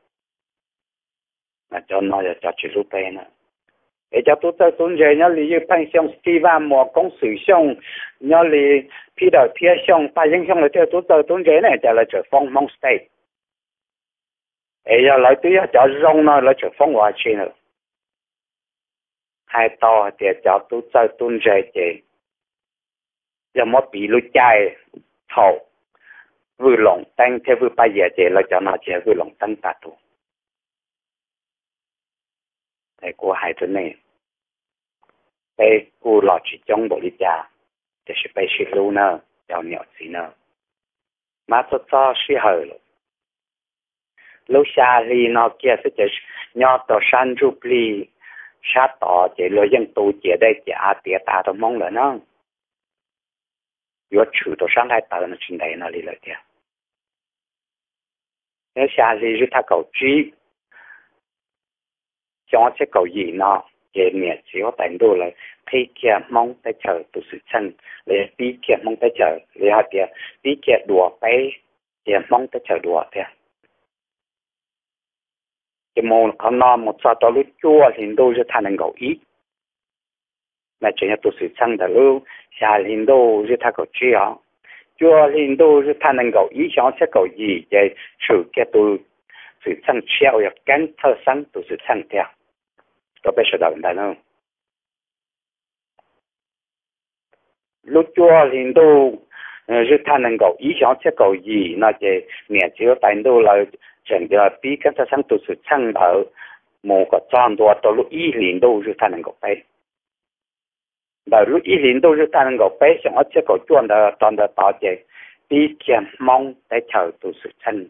mà cho nó giờ cho chỉ lúc bé nữa để cho tôi tới tuần rồi nhớ lý phân xong Steve một công sự xong nhớ lý Peter phía xong ta dân xong là theo tôi tới tuần rồi này cho là trở phong mong state để giờ lại tôi cho rong nó là trở phong hòa chi nữa hai to thì cho tôi tới tuần rồi thì giờ mất bị lụt chạy thầu vừa lòng tăng theo vừa bây giờ thì là cho nó chỉ vừa lòng tăng ta tu để của hai thứ này bé cô lọ chỉ trong bộ lý trả để sẽ bé sẽ lưu nè đào nhọ gì nè mà cho sẽ hở lúc xa thì nó kia sẽ chỉ nhỏ tờ san rụp li sát tỏ chỉ lo dân tu chỉ đây chỉ tiệt ta tao mong là nó yo chủ tờ san hai tờ nó trên đây nó đi lại kia nếu xa thì chúng ta cầu trí cho sẽ cầu gì nó về miệt chỉ có đánh đồ là khi kia mong tới chờ từ sự chân để đi kia mong tới chờ để họ kia đi kia đùa bay kia mong tới chờ đùa thế cái môn con nó một sao đó lúc chua thì đôi cho thành cầu ý mà chuyện là từ sự chân là lúc xa thì đôi cho thành cầu chia chua thì đôi cho thành cầu ý cho sẽ cầu gì để sự kia từ sự chân treo ya cắn thơ sáng từ sự chân theo có bé sợ đau đau không lúc chua thì đâu rất thanh năng cầu ý想sẽ cầu gì nó chỉ nhẹ chỉ có tại đâu là chẳng là bí cái thơ sáng từ sự chân ở một cái tròn đồ từ lúc ý liền đâu rất thanh năng cầu bé và lúc ý liền đâu rất thanh năng cầu bé想sẽ cầu chuan đó tròn đó tao chỉ bí kia mong để chờ từ sự chân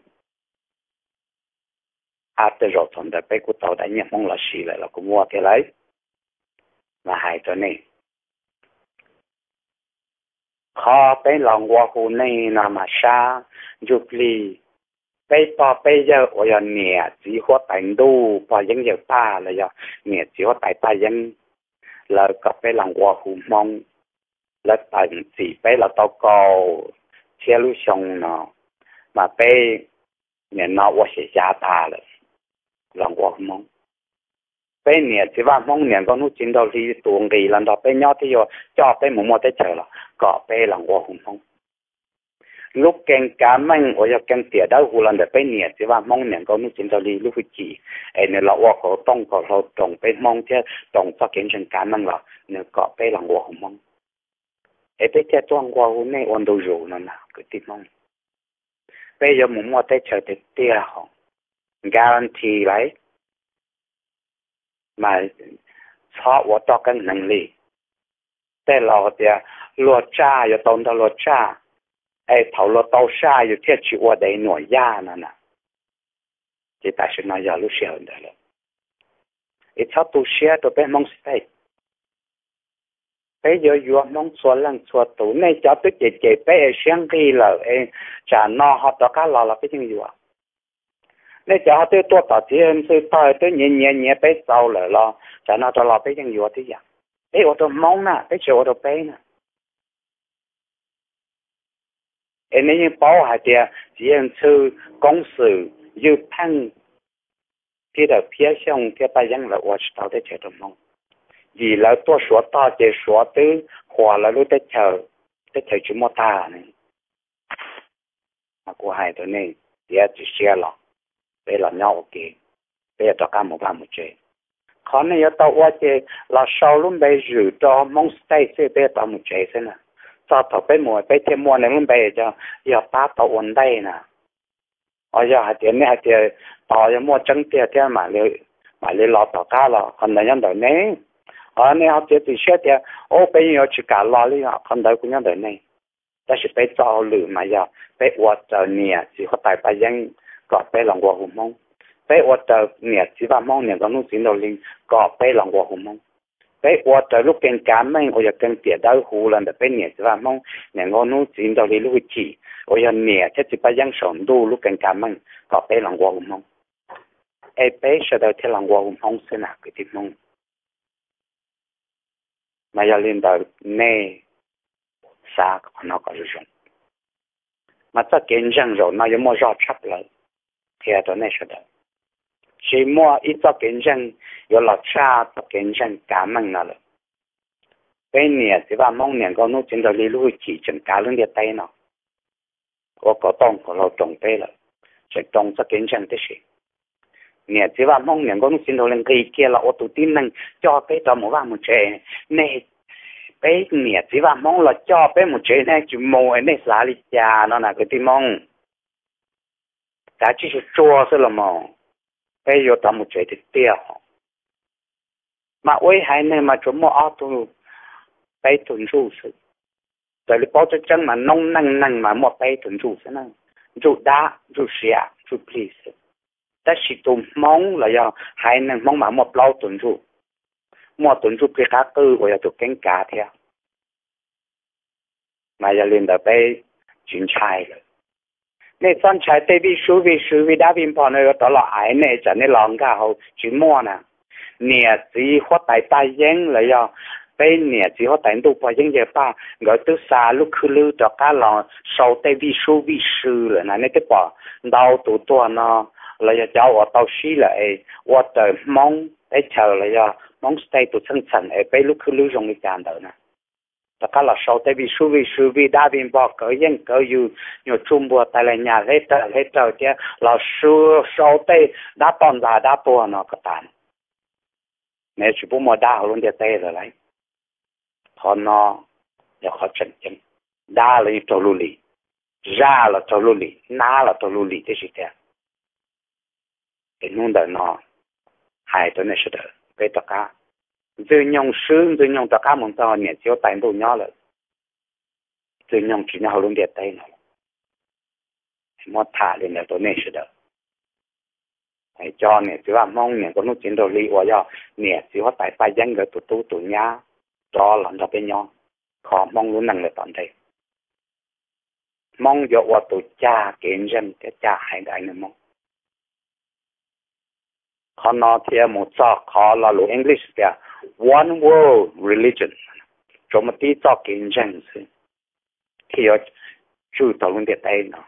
từ rồi thằng đó bé của tao đã nhận mong là xì lại là cũng mua cái lấy là hai chỗ này khó bé lòng qua khu này là mà xa giúp li bé to bé giờ ở nhà nhẹ chỉ có đánh đu và những giờ ta là giờ nhẹ chỉ có tại ta dân là có bé lòng qua khu mong là tại chỉ bé là tao cầu theo lưu xong nó mà bé nhẹ nó qua sẽ giá ta rồi lòng qua mong bé nhẹ chỉ vào mong nhẹ con nó chiến đấu thì tuồng gì lần đó bé nhỏ thì rồi cho bé một tới chờ là có bé lòng qua mong lúc keng cá măng ở trong keng tiệt đó lần đó bé nhẹ chỉ vào mong nhẹ con nó chiến đấu thì lúc chỉ ấy nên là qua có tông có lâu trồng bé mong thế trồng cho kiến thành cá măng là nên có bé lòng qua mong ấy bé thế trong qua hôm nay ôn đồ rồi nó nào cứ tìm mong bé giờ một tới chờ thì tia họ guarantee đấy mà cho我到跟能力在老的落渣有懂得落渣哎头落刀沙有贴起我的诺亚呢这但是那要路线的了一超都些都被蒙死bây giờ vừa mong xóa lần xóa tủ này cho tôi chế bé sáng đi là trả nó họ cho cá lò là cái gì vậy nếu cho tôi tạo tiền tôi tôi nhẹ bé sau lại lo cho nó cho lo bé chân vừa thế vậy bé ở tôi mong nè bé chiều ở tôi bé nè nếu như bảo hạt tiền chỉ ăn sư công sự như phăng thì là phía xong thì bây giờ là tôi tạo để chơi tôi mong vì là tôi số ta chỉ số tới hòa là lúc tới chờ chúng ta này mà của hai đứa này thì chỉ xe lọ bây là nhau kì bây giờ cho cả một chơi khó này tao qua chơi là sau lúc bây giờ cho mong stay sẽ bé tao một chơi thế nè cho tao bé thêm mua này lúc bây giờ giờ ba tao ổn đây nè ở giờ hạt tiền này hạt tiền tao giờ mua trứng tiền thế mà lấy lọt tao cá là còn là nhân đời này ở này học tiền thì xét tiền ô bây giờ chỉ cả lo đi học còn đời cũng nhân đời này ta sẽ bé cho lử mà giờ bé qua giờ nè chỉ có tài bài dân có bé lòng qua hùng mong bé qua giờ nè chỉ ba mong nè có nút xin đầu linh có bé lòng qua hùng mong bé qua giờ lúc kén cám mình ở giờ kén tiệt đau hù lần bé nè chỉ ba mong nè có nút xin đầu linh lúc chỉ ở giờ nè chắc chỉ bài dân sống đủ lúc kén cám mình có bé lòng qua hùng mong ai bé sẽ đầu theo lòng qua hùng mong sẽ nào cái tim mong mà giờ lên đầu nè xa nó có dùng mà ta kiến rằng rồi nó giống mua rõ chấp lại thì đó này sẽ được chỉ mua ít ta kiến rằng có là cha ta kiến rằng cảm ơn nó rồi bên này thì ba mong nhận có nút trên đầu đi lui chỉ chừng cả lên địa tay nó có tông có lâu trồng tê rồi chỉ trồng ta kiến rằng thế gì nè thì ba mong nhận có nút trên đầu lên cây kia là ô tô tin năng cho cái cho một vài một trẻ này bé nè chỉ và mong là cho bé một chuyện này chỉ mua này xả đi cha nó là cái tim mong đã chỉ chua thôi là mong bé vô tao một chuyện thì tiêu mà ôi hai này mà chúng mua auto bé tuần ru sự tại vì bao chân mà nông năng mà mua bé tuần ru thế nào ru đá ru xia ru please ta chỉ tụm mong là do hai này mong mà mua bao tuần ru mua tuần ru cái cá tư của tụi cánh cá theo mà giờ lên đó被chuyển差了。你真係對比數為打邊旁呢個到落矮呢，就你浪家好轉摸呢，年資或大大英嚟呀，被年資或大都不英嘅吧，我都沙路去路就家浪受對比數了，那你啲吧，到多多呢，嚟呀叫我到時了誒，我就忙誒chờ嚟呀，忙 stay 到層誒，被路去路容易揀到呢。tất cả là sau tại vì suy vì đa viên bỏ cỡ dân cỡ dù nhiều trung bộ tại là nhà hết trời chứ là sau tại đã toàn ra đã bùa nó có tàn nếu chỉ bố mà đa luôn để tê rồi đấy còn nó là khó chân chân đa là trâu lưu lì ra là trâu lưu lì na là trâu lưu lì thế gì thế cái nôn đời nó hai tuần này sẽ đỡ cái tất cả từ nhung sướng từ nhung tất cả mọi người nhận chiếu tay đồ nhỏ rồi từ nhung chỉ nhau luôn đẹp tay nó một thả lên là tôi nên sẽ được hãy cho nè chứ là mong nè có nút chiến đồ lý của do nè chỉ có tại tay dân người tụi nhá cho làm cho bên nhau khó mong luôn năng lực toàn thể mong cho của tụi cha kiến dân cái cha hay đại nữa mong còn nó thì một số khó là lu English kìa one world religion trong một tí cho kiến dân thì ở chú tàu luôn để tay nó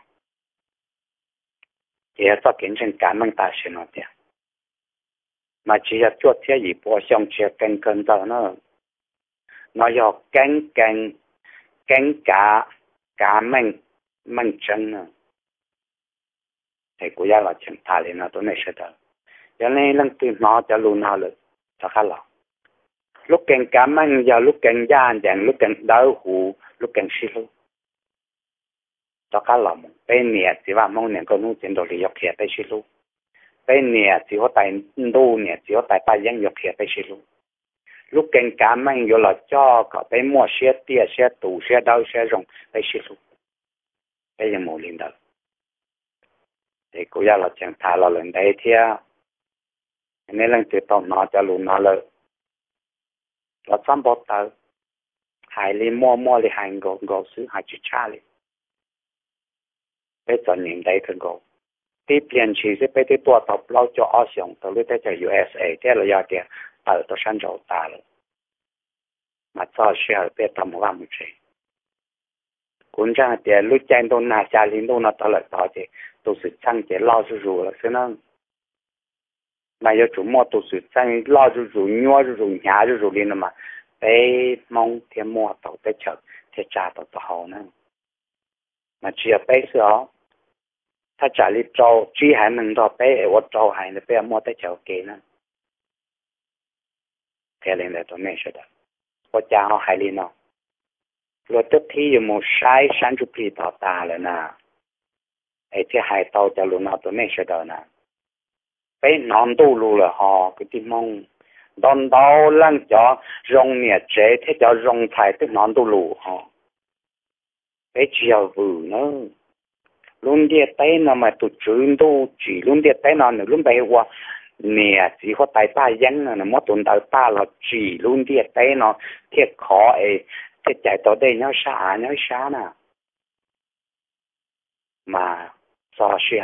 thì cho kiến dân cảm ơn ta sẽ nói thế mà chỉ là chuột thế gì bỏ xong chỉ cần tao nó do cánh cả mình chân nữa thì cũng là chân thà lên nó tôi này sẽ được cho nên lần từ nó cho luôn nào được cho khá là lúc càng cảm ơn giờ lúc càng gian đèn lúc càng đau hù lúc càng xí luôn cho khá là bên nè chỉ vào mong nè con nuôi tiền đồ thì học kia tới xí luôn bên nè chỉ có tài đô nè chỉ có tài ba dân học kia tới xí luôn lúc càng cảm ơn giờ là cho có tới mua xe tia xe tủ xe đau xe rồng tới xí luôn bây giờ một lần đầu thì cũng là chẳng thà là lần đấy thì nên lần từ tàu nó cho luôn nó lợi là trăm bát tàu hải li mua li hành gò xứ hải chữ cha li bây giờ nhìn đấy thường gò tiếp liền chỉ sẽ bây giờ tua tàu lâu cho ở sông tàu lúc đấy cho USA thế là giờ kia tàu tàu sang dầu ta rồi mà cho xe bây giờ một vài một chuyện cũng chẳng thì lúc chạy đâu na xa linh đâu nó tàu lại tàu thì tôi sẽ chẳng chỉ lo rủ là thế nào mà giờ chủ mua tôi sẽ sang lo rủ nhua rủ nhà rủ lên mà bé mong thêm mua tàu bé chợ thì trả tàu hậu nữa mà chỉ là bé sữa他家里找只还能到bé我找还能bé mua tới chợ kia nữa thế lên là tôi nghe sẽ đó có cha họ hay đi nó rồi tức thì một sai sản xuất thì tao ta là nè ấy thì hai tao cho luôn nó tôi nghe sẽ đó nè cái non tu luôn là họ cái tim mong đòn đau lăng cho rong nhẹ chế thế cho rong phải tức non tu lù họ cái chiều vừa nữa luôn đi tay nó mà tụt trứng tu chỉ luôn đi tay nó luôn bay qua nè chỉ có tay ta dân là mất tuần tay ta là chỉ luôn đi tay nó thiệt khó ấy thế chạy tới đây nhau xa nè mà sao sẽ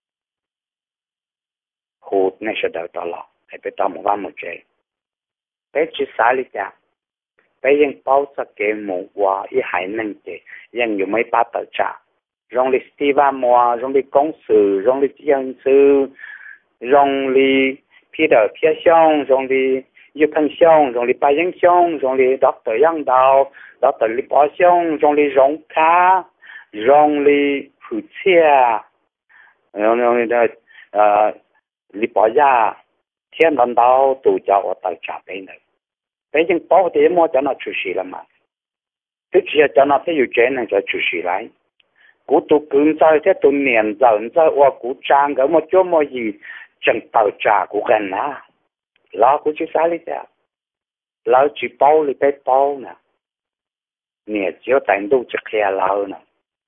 hụt này sẽ đợi tao lọ hay phải tao một văn một chế bé chỉ xả đi cha béยังbao giờ cái một quả ý hải năng chếยังอยู่ไม่ป้าต่อจ่าrong li stiva mua rong li công sự rong li dân sự rong li phía xong rong li yêu thân xong rong li ba dân xong rong li doctor yang đào doctor li bỏ xong rong li rong cá rong li phụ chia rong li li bỏ ra thiên lần đầu tụ cho ở tại trả bên này bây giờ bao thì mua cho nó chủ sĩ là mà tức là cho nó phải有钱呢就主sĩ来cú tụ cứng cho thế tụ niệm dần cho qua cú trang cái một chỗ một gì chẳng tàu trả cú gần á lo cú chỉ sai đi cha lo chỉ bao đi bé bao nè nè chỉ có đánh đủ chỉ kia lo nè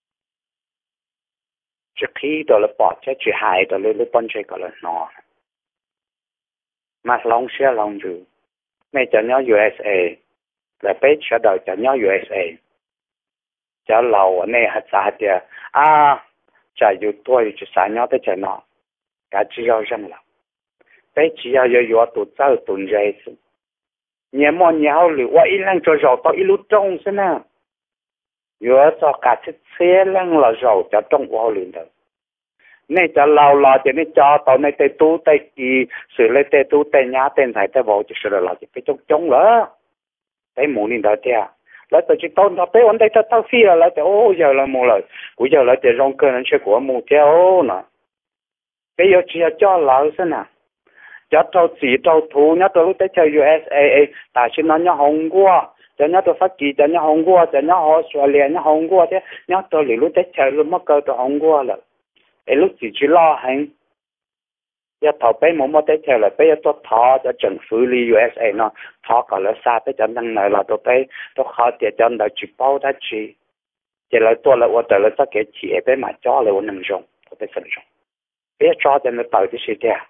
chỉ khi đó là bỏ chết chỉ hại đó là bận chơi cái là nó mà long xe long rồi mẹ cho nhau USA là bé cho đầu cho nhau USA cho lâu này hạt xa thì chả yêu tôi chỉ xa nhau tới chả nó cả chỉ yêu rằng là bé chỉ yêu tụt sao tụt dây nhà mò nhau lửa qua ít lần cho giàu tao ít lúc trong thế nào yêu cho cả chiếc xe lần là giàu cho trong qua liền đó này cho lâu lo cho nên cho tao này tê tu tê kỳ xử lấy tê tu tê nhá tên thầy tê bộ chỉ xử là chỉ phải chống nữa tê muốn liền đó theo lại tôi chỉ tôn nó bé vấn đề tao phi là lại ô giờ là một lời bây giờ lại để rong cơ nó sẽ của một theo nè bây giờ chỉ cho lão xem nè cho tao chỉ tao thu nhá tao lúc tới chơi USA tại sao nó nhá Hồng Quốc cho nhá tao phát kỳ cho nhá Hồng Quốc cho nhá Australia nhá Hồng Quốc thế nhá tao lúc tới chơi lúc mất cơ tao Hồng Quốc là lúc chỉ lo hành giờ thầu bé muốn mua tới theo là bé tôi thọ cho chính phủ li USA nó thọ còn là xa tới cho năng này là tôi bé tôi khó tiền cho nó chỉ bao đã chỉ là tôi là tôi là cái chỉ bé mà cho là năng dùng tôi bé sử dụng bé cho cho nó tạo cái gì thế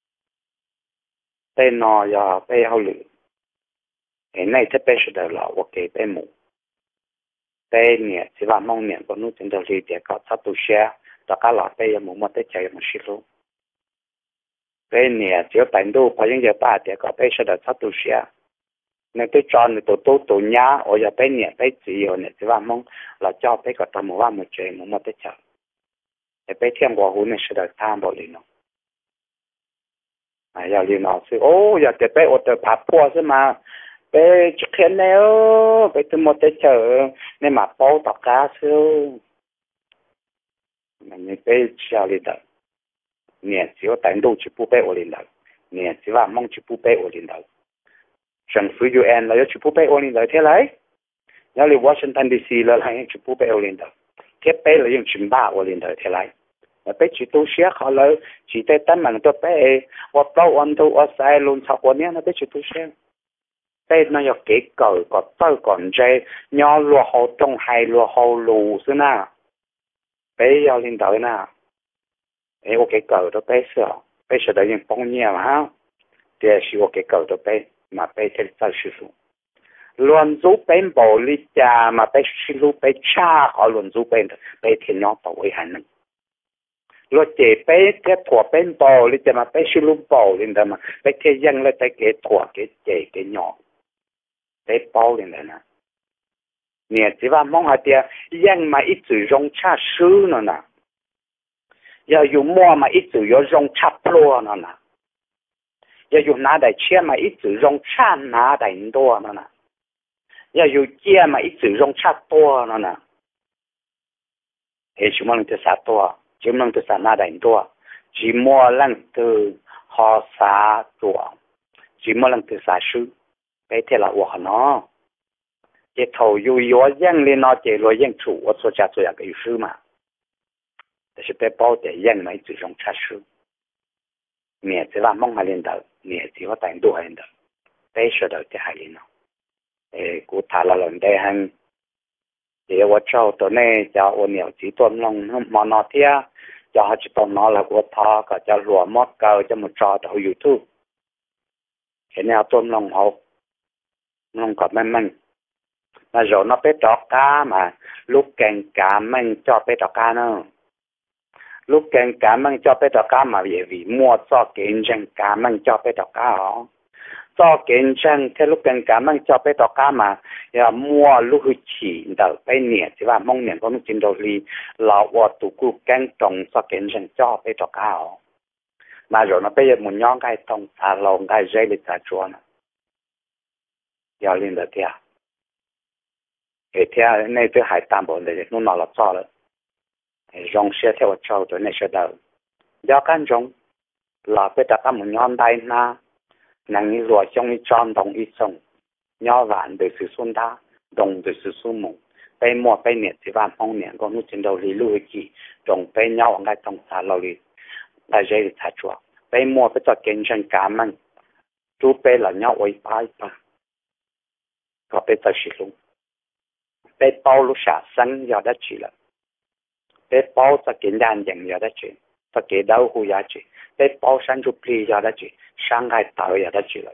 bé nó giờ bé hậu lự cái này thì bé sẽ được là ok bé mù bé nhẹ chỉ là mong nhẹ của nó trên đầu đi để có sát tu xe tất cả là bé muốn mua tới chơi một xíu luôn bé nè chỉ đánh đủ phải những giờ ba thì có bé sẽ được sát tu xe nên tôi cho người tổ nhá ở giờ bé nè bé chỉ ở nè chỉ là mong là cho bé có tầm một chơi một tới chơi để bé thêm qua hôm nay sẽ được tham bảo liền nó giờ liền nó chứ giờ thì bé ở từ Papua chứ mà bé chỉ khen này bé từ một tới chơi nên mà bao tất cả chứ mình bé chơi liền đó nè chỉ có đánh đủ chỉ bù bé ở liền đó nè chỉ là mong chỉ bù bé ở liền đó chính phủ UN là chỉ bù bé ở liền đó thế đấy nhớ là Washington DC là hay chỉ bù bé ở liền đó thế bé là dùng chính ba ở liền đó thế đấy mà bé chỉ tu sửa họ là chỉ tới tận mình tôi bé hoặc đâu anh tu ở sai luôn sau qua nhé nó bé chỉ tu sửa bé nó có cái cầu có tao còn dây nhớ lúa hậu trong hay lúa hậu lù xưa na bé ở liền đó na có cái cầu đó bé sợ được những bông nhẹ mà ha thì có cái cầu đó bé mà bé sẽ sao sử dụng luôn giúp bé bảo lý cha mà bé sử dụng bé cha họ luôn giúp bé thì nó bảo vệ hành năng luôn chế bé cái thua bé bảo lý cha mà bé sử dụng bảo lý đó mà bé thì dân lại cái thua cái chế cái nhỏ bé bảo lý đó nè nè chỉ là mong họ thì dân mà ít sử dụng cha sư nữa nè giờ dùng mua mà ít sử dụng chắp lúa nữa nè giờ dùng nã đại chia mà ít sử dụng chăn nã đại đua nữa nè giờ dùng chia mà ít sử dụng chắp đua nữa nè hệ chúng mình từ sát đua chúng mình từ sát nã đại đua chỉ mua lần từ họ sát đua chỉ mua lần từ sát sư bây thế là ủa nó chỉ thầu yêu yêu dân lên nó chỉ lo dân chủ ở số cha số cái sự màแต่是被包的人没这种差事，面子啦梦还领导，面子我带多领导，被说到这还领导，古塔了人的很，我找到呢叫我鸟子多弄毛那天，叫他去到哪了我他个叫罗莫高叫么找到 YouTube， 现在多弄好，弄个慢慢，那rồi nó被找cá mà lúc càng cá mình cho被找cá nữa. Lúc càng cá măng cho bé đọc cá mà vì mua cho kiện chân cá măng cho bé đọc cá họ cho kiện chân thế lúc càng cá măng cho bé đọc cá mà mua lúc chỉ đầu bé nhẹ chỉ là mong nhẹ con chính đầu li là vợ tụ cụ càng trồng cho kiện chân cho bé đọc cá họ mà rồi nó bây giờ muốn nhón cái tông xà lồng cái dây lịch xà chua nè giờ lên được kia cái theo này tôi hải tam bộ để nó nói là cho rồi rong xe theo châu tôi này sẽ đầu do căn rong là bây giờ các muốn nhon đây na năng như lúa trong như tròn đồng ít sông nhon vạn để sử dụng ta đồng để sử dụng mù bây mua bây nhiệt thì vạn phong nhiệt còn lúc trên đầu lý lưu kỳ đồng bây nhau ngay trong xã lâu đi là dễ bị thắt chua bây mua bây giờ kinh doanh cá măng chú bây là nhau ấy bài ba có bây giờ sử dụng bây bao lúc xả xăng giờ đã chỉ là bé bao cho kiến đàn dành giờ đó chuyện, cho kiến đau hù giờ chuyện, bé bao sản xuất pli giờ đó chuyện, sang ngày tạo giờ đó chuyện,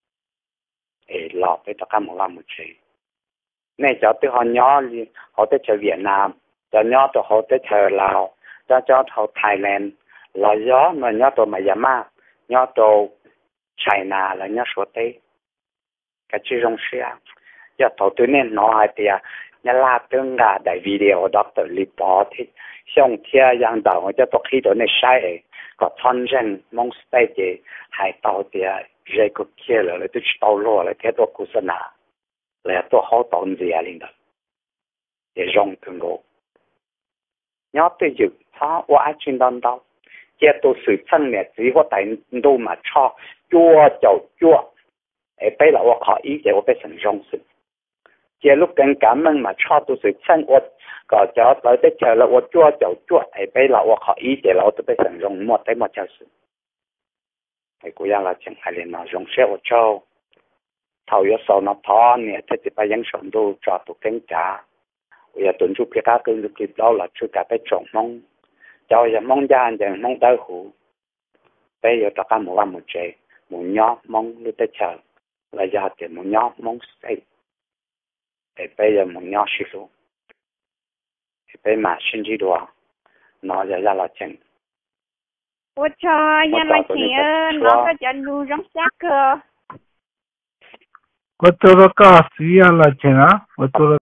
lọ bé tất cả một làm một chuyện, này cho tới họ nhỏ, họ tới chơi Việt Nam, cho nhỏ tới họ tới chơi Lào, cho họ Thái Lan, là gió mà nhỏ tới Myanmar, nhỏ tới China là nhỏ số tây, cái chuyện trong xe, giờ thầu tôi nên nói hai tia. nhà la tương là đại video đó tự li bỏ thì xong kia yang đầu cho tôi khi đó này sai có thân dân mong stay thì hay tàu thì dễ có kia là tôi tàu lo là thế tôi cũng sẽ nà là tôi hỗ tận gì à linh đó để rong thường ngộ nhớ tôi dự tháo qua trên đó đâu kia tôi sự chân này chỉ có tại đâu mà cho chua bây là tôi khó ý để tôi phải thành rong sự giờ lúc càng cảm ơn mà cho tôi sự chân tôi có cho tới tới chờ là tôi chua bây là tôi khó ý để là tôi phải thành rong một tới một chờ sự cô yang là chẳng phải là rong xe tôi cho thầu yếu sầu nó thọ nè thế thì phải những sản đồ cho tôi cánh trả bây giờ tuần trước cái cá cưng được kịp đó là chưa cả phải trồng mong cho giờ mong ra giờ mong đau khổ bây giờ tất cả một làm một chế một nhóm mong lúc tới chờ là giờ thì một nhóm mong xây bây giờ một nhóm sử dụng bây mà sinh chỉ đồ nó giờ ra là chừng 我这原来钱那个叫路上下课。 我做了个事呀，了钱啊，我做了。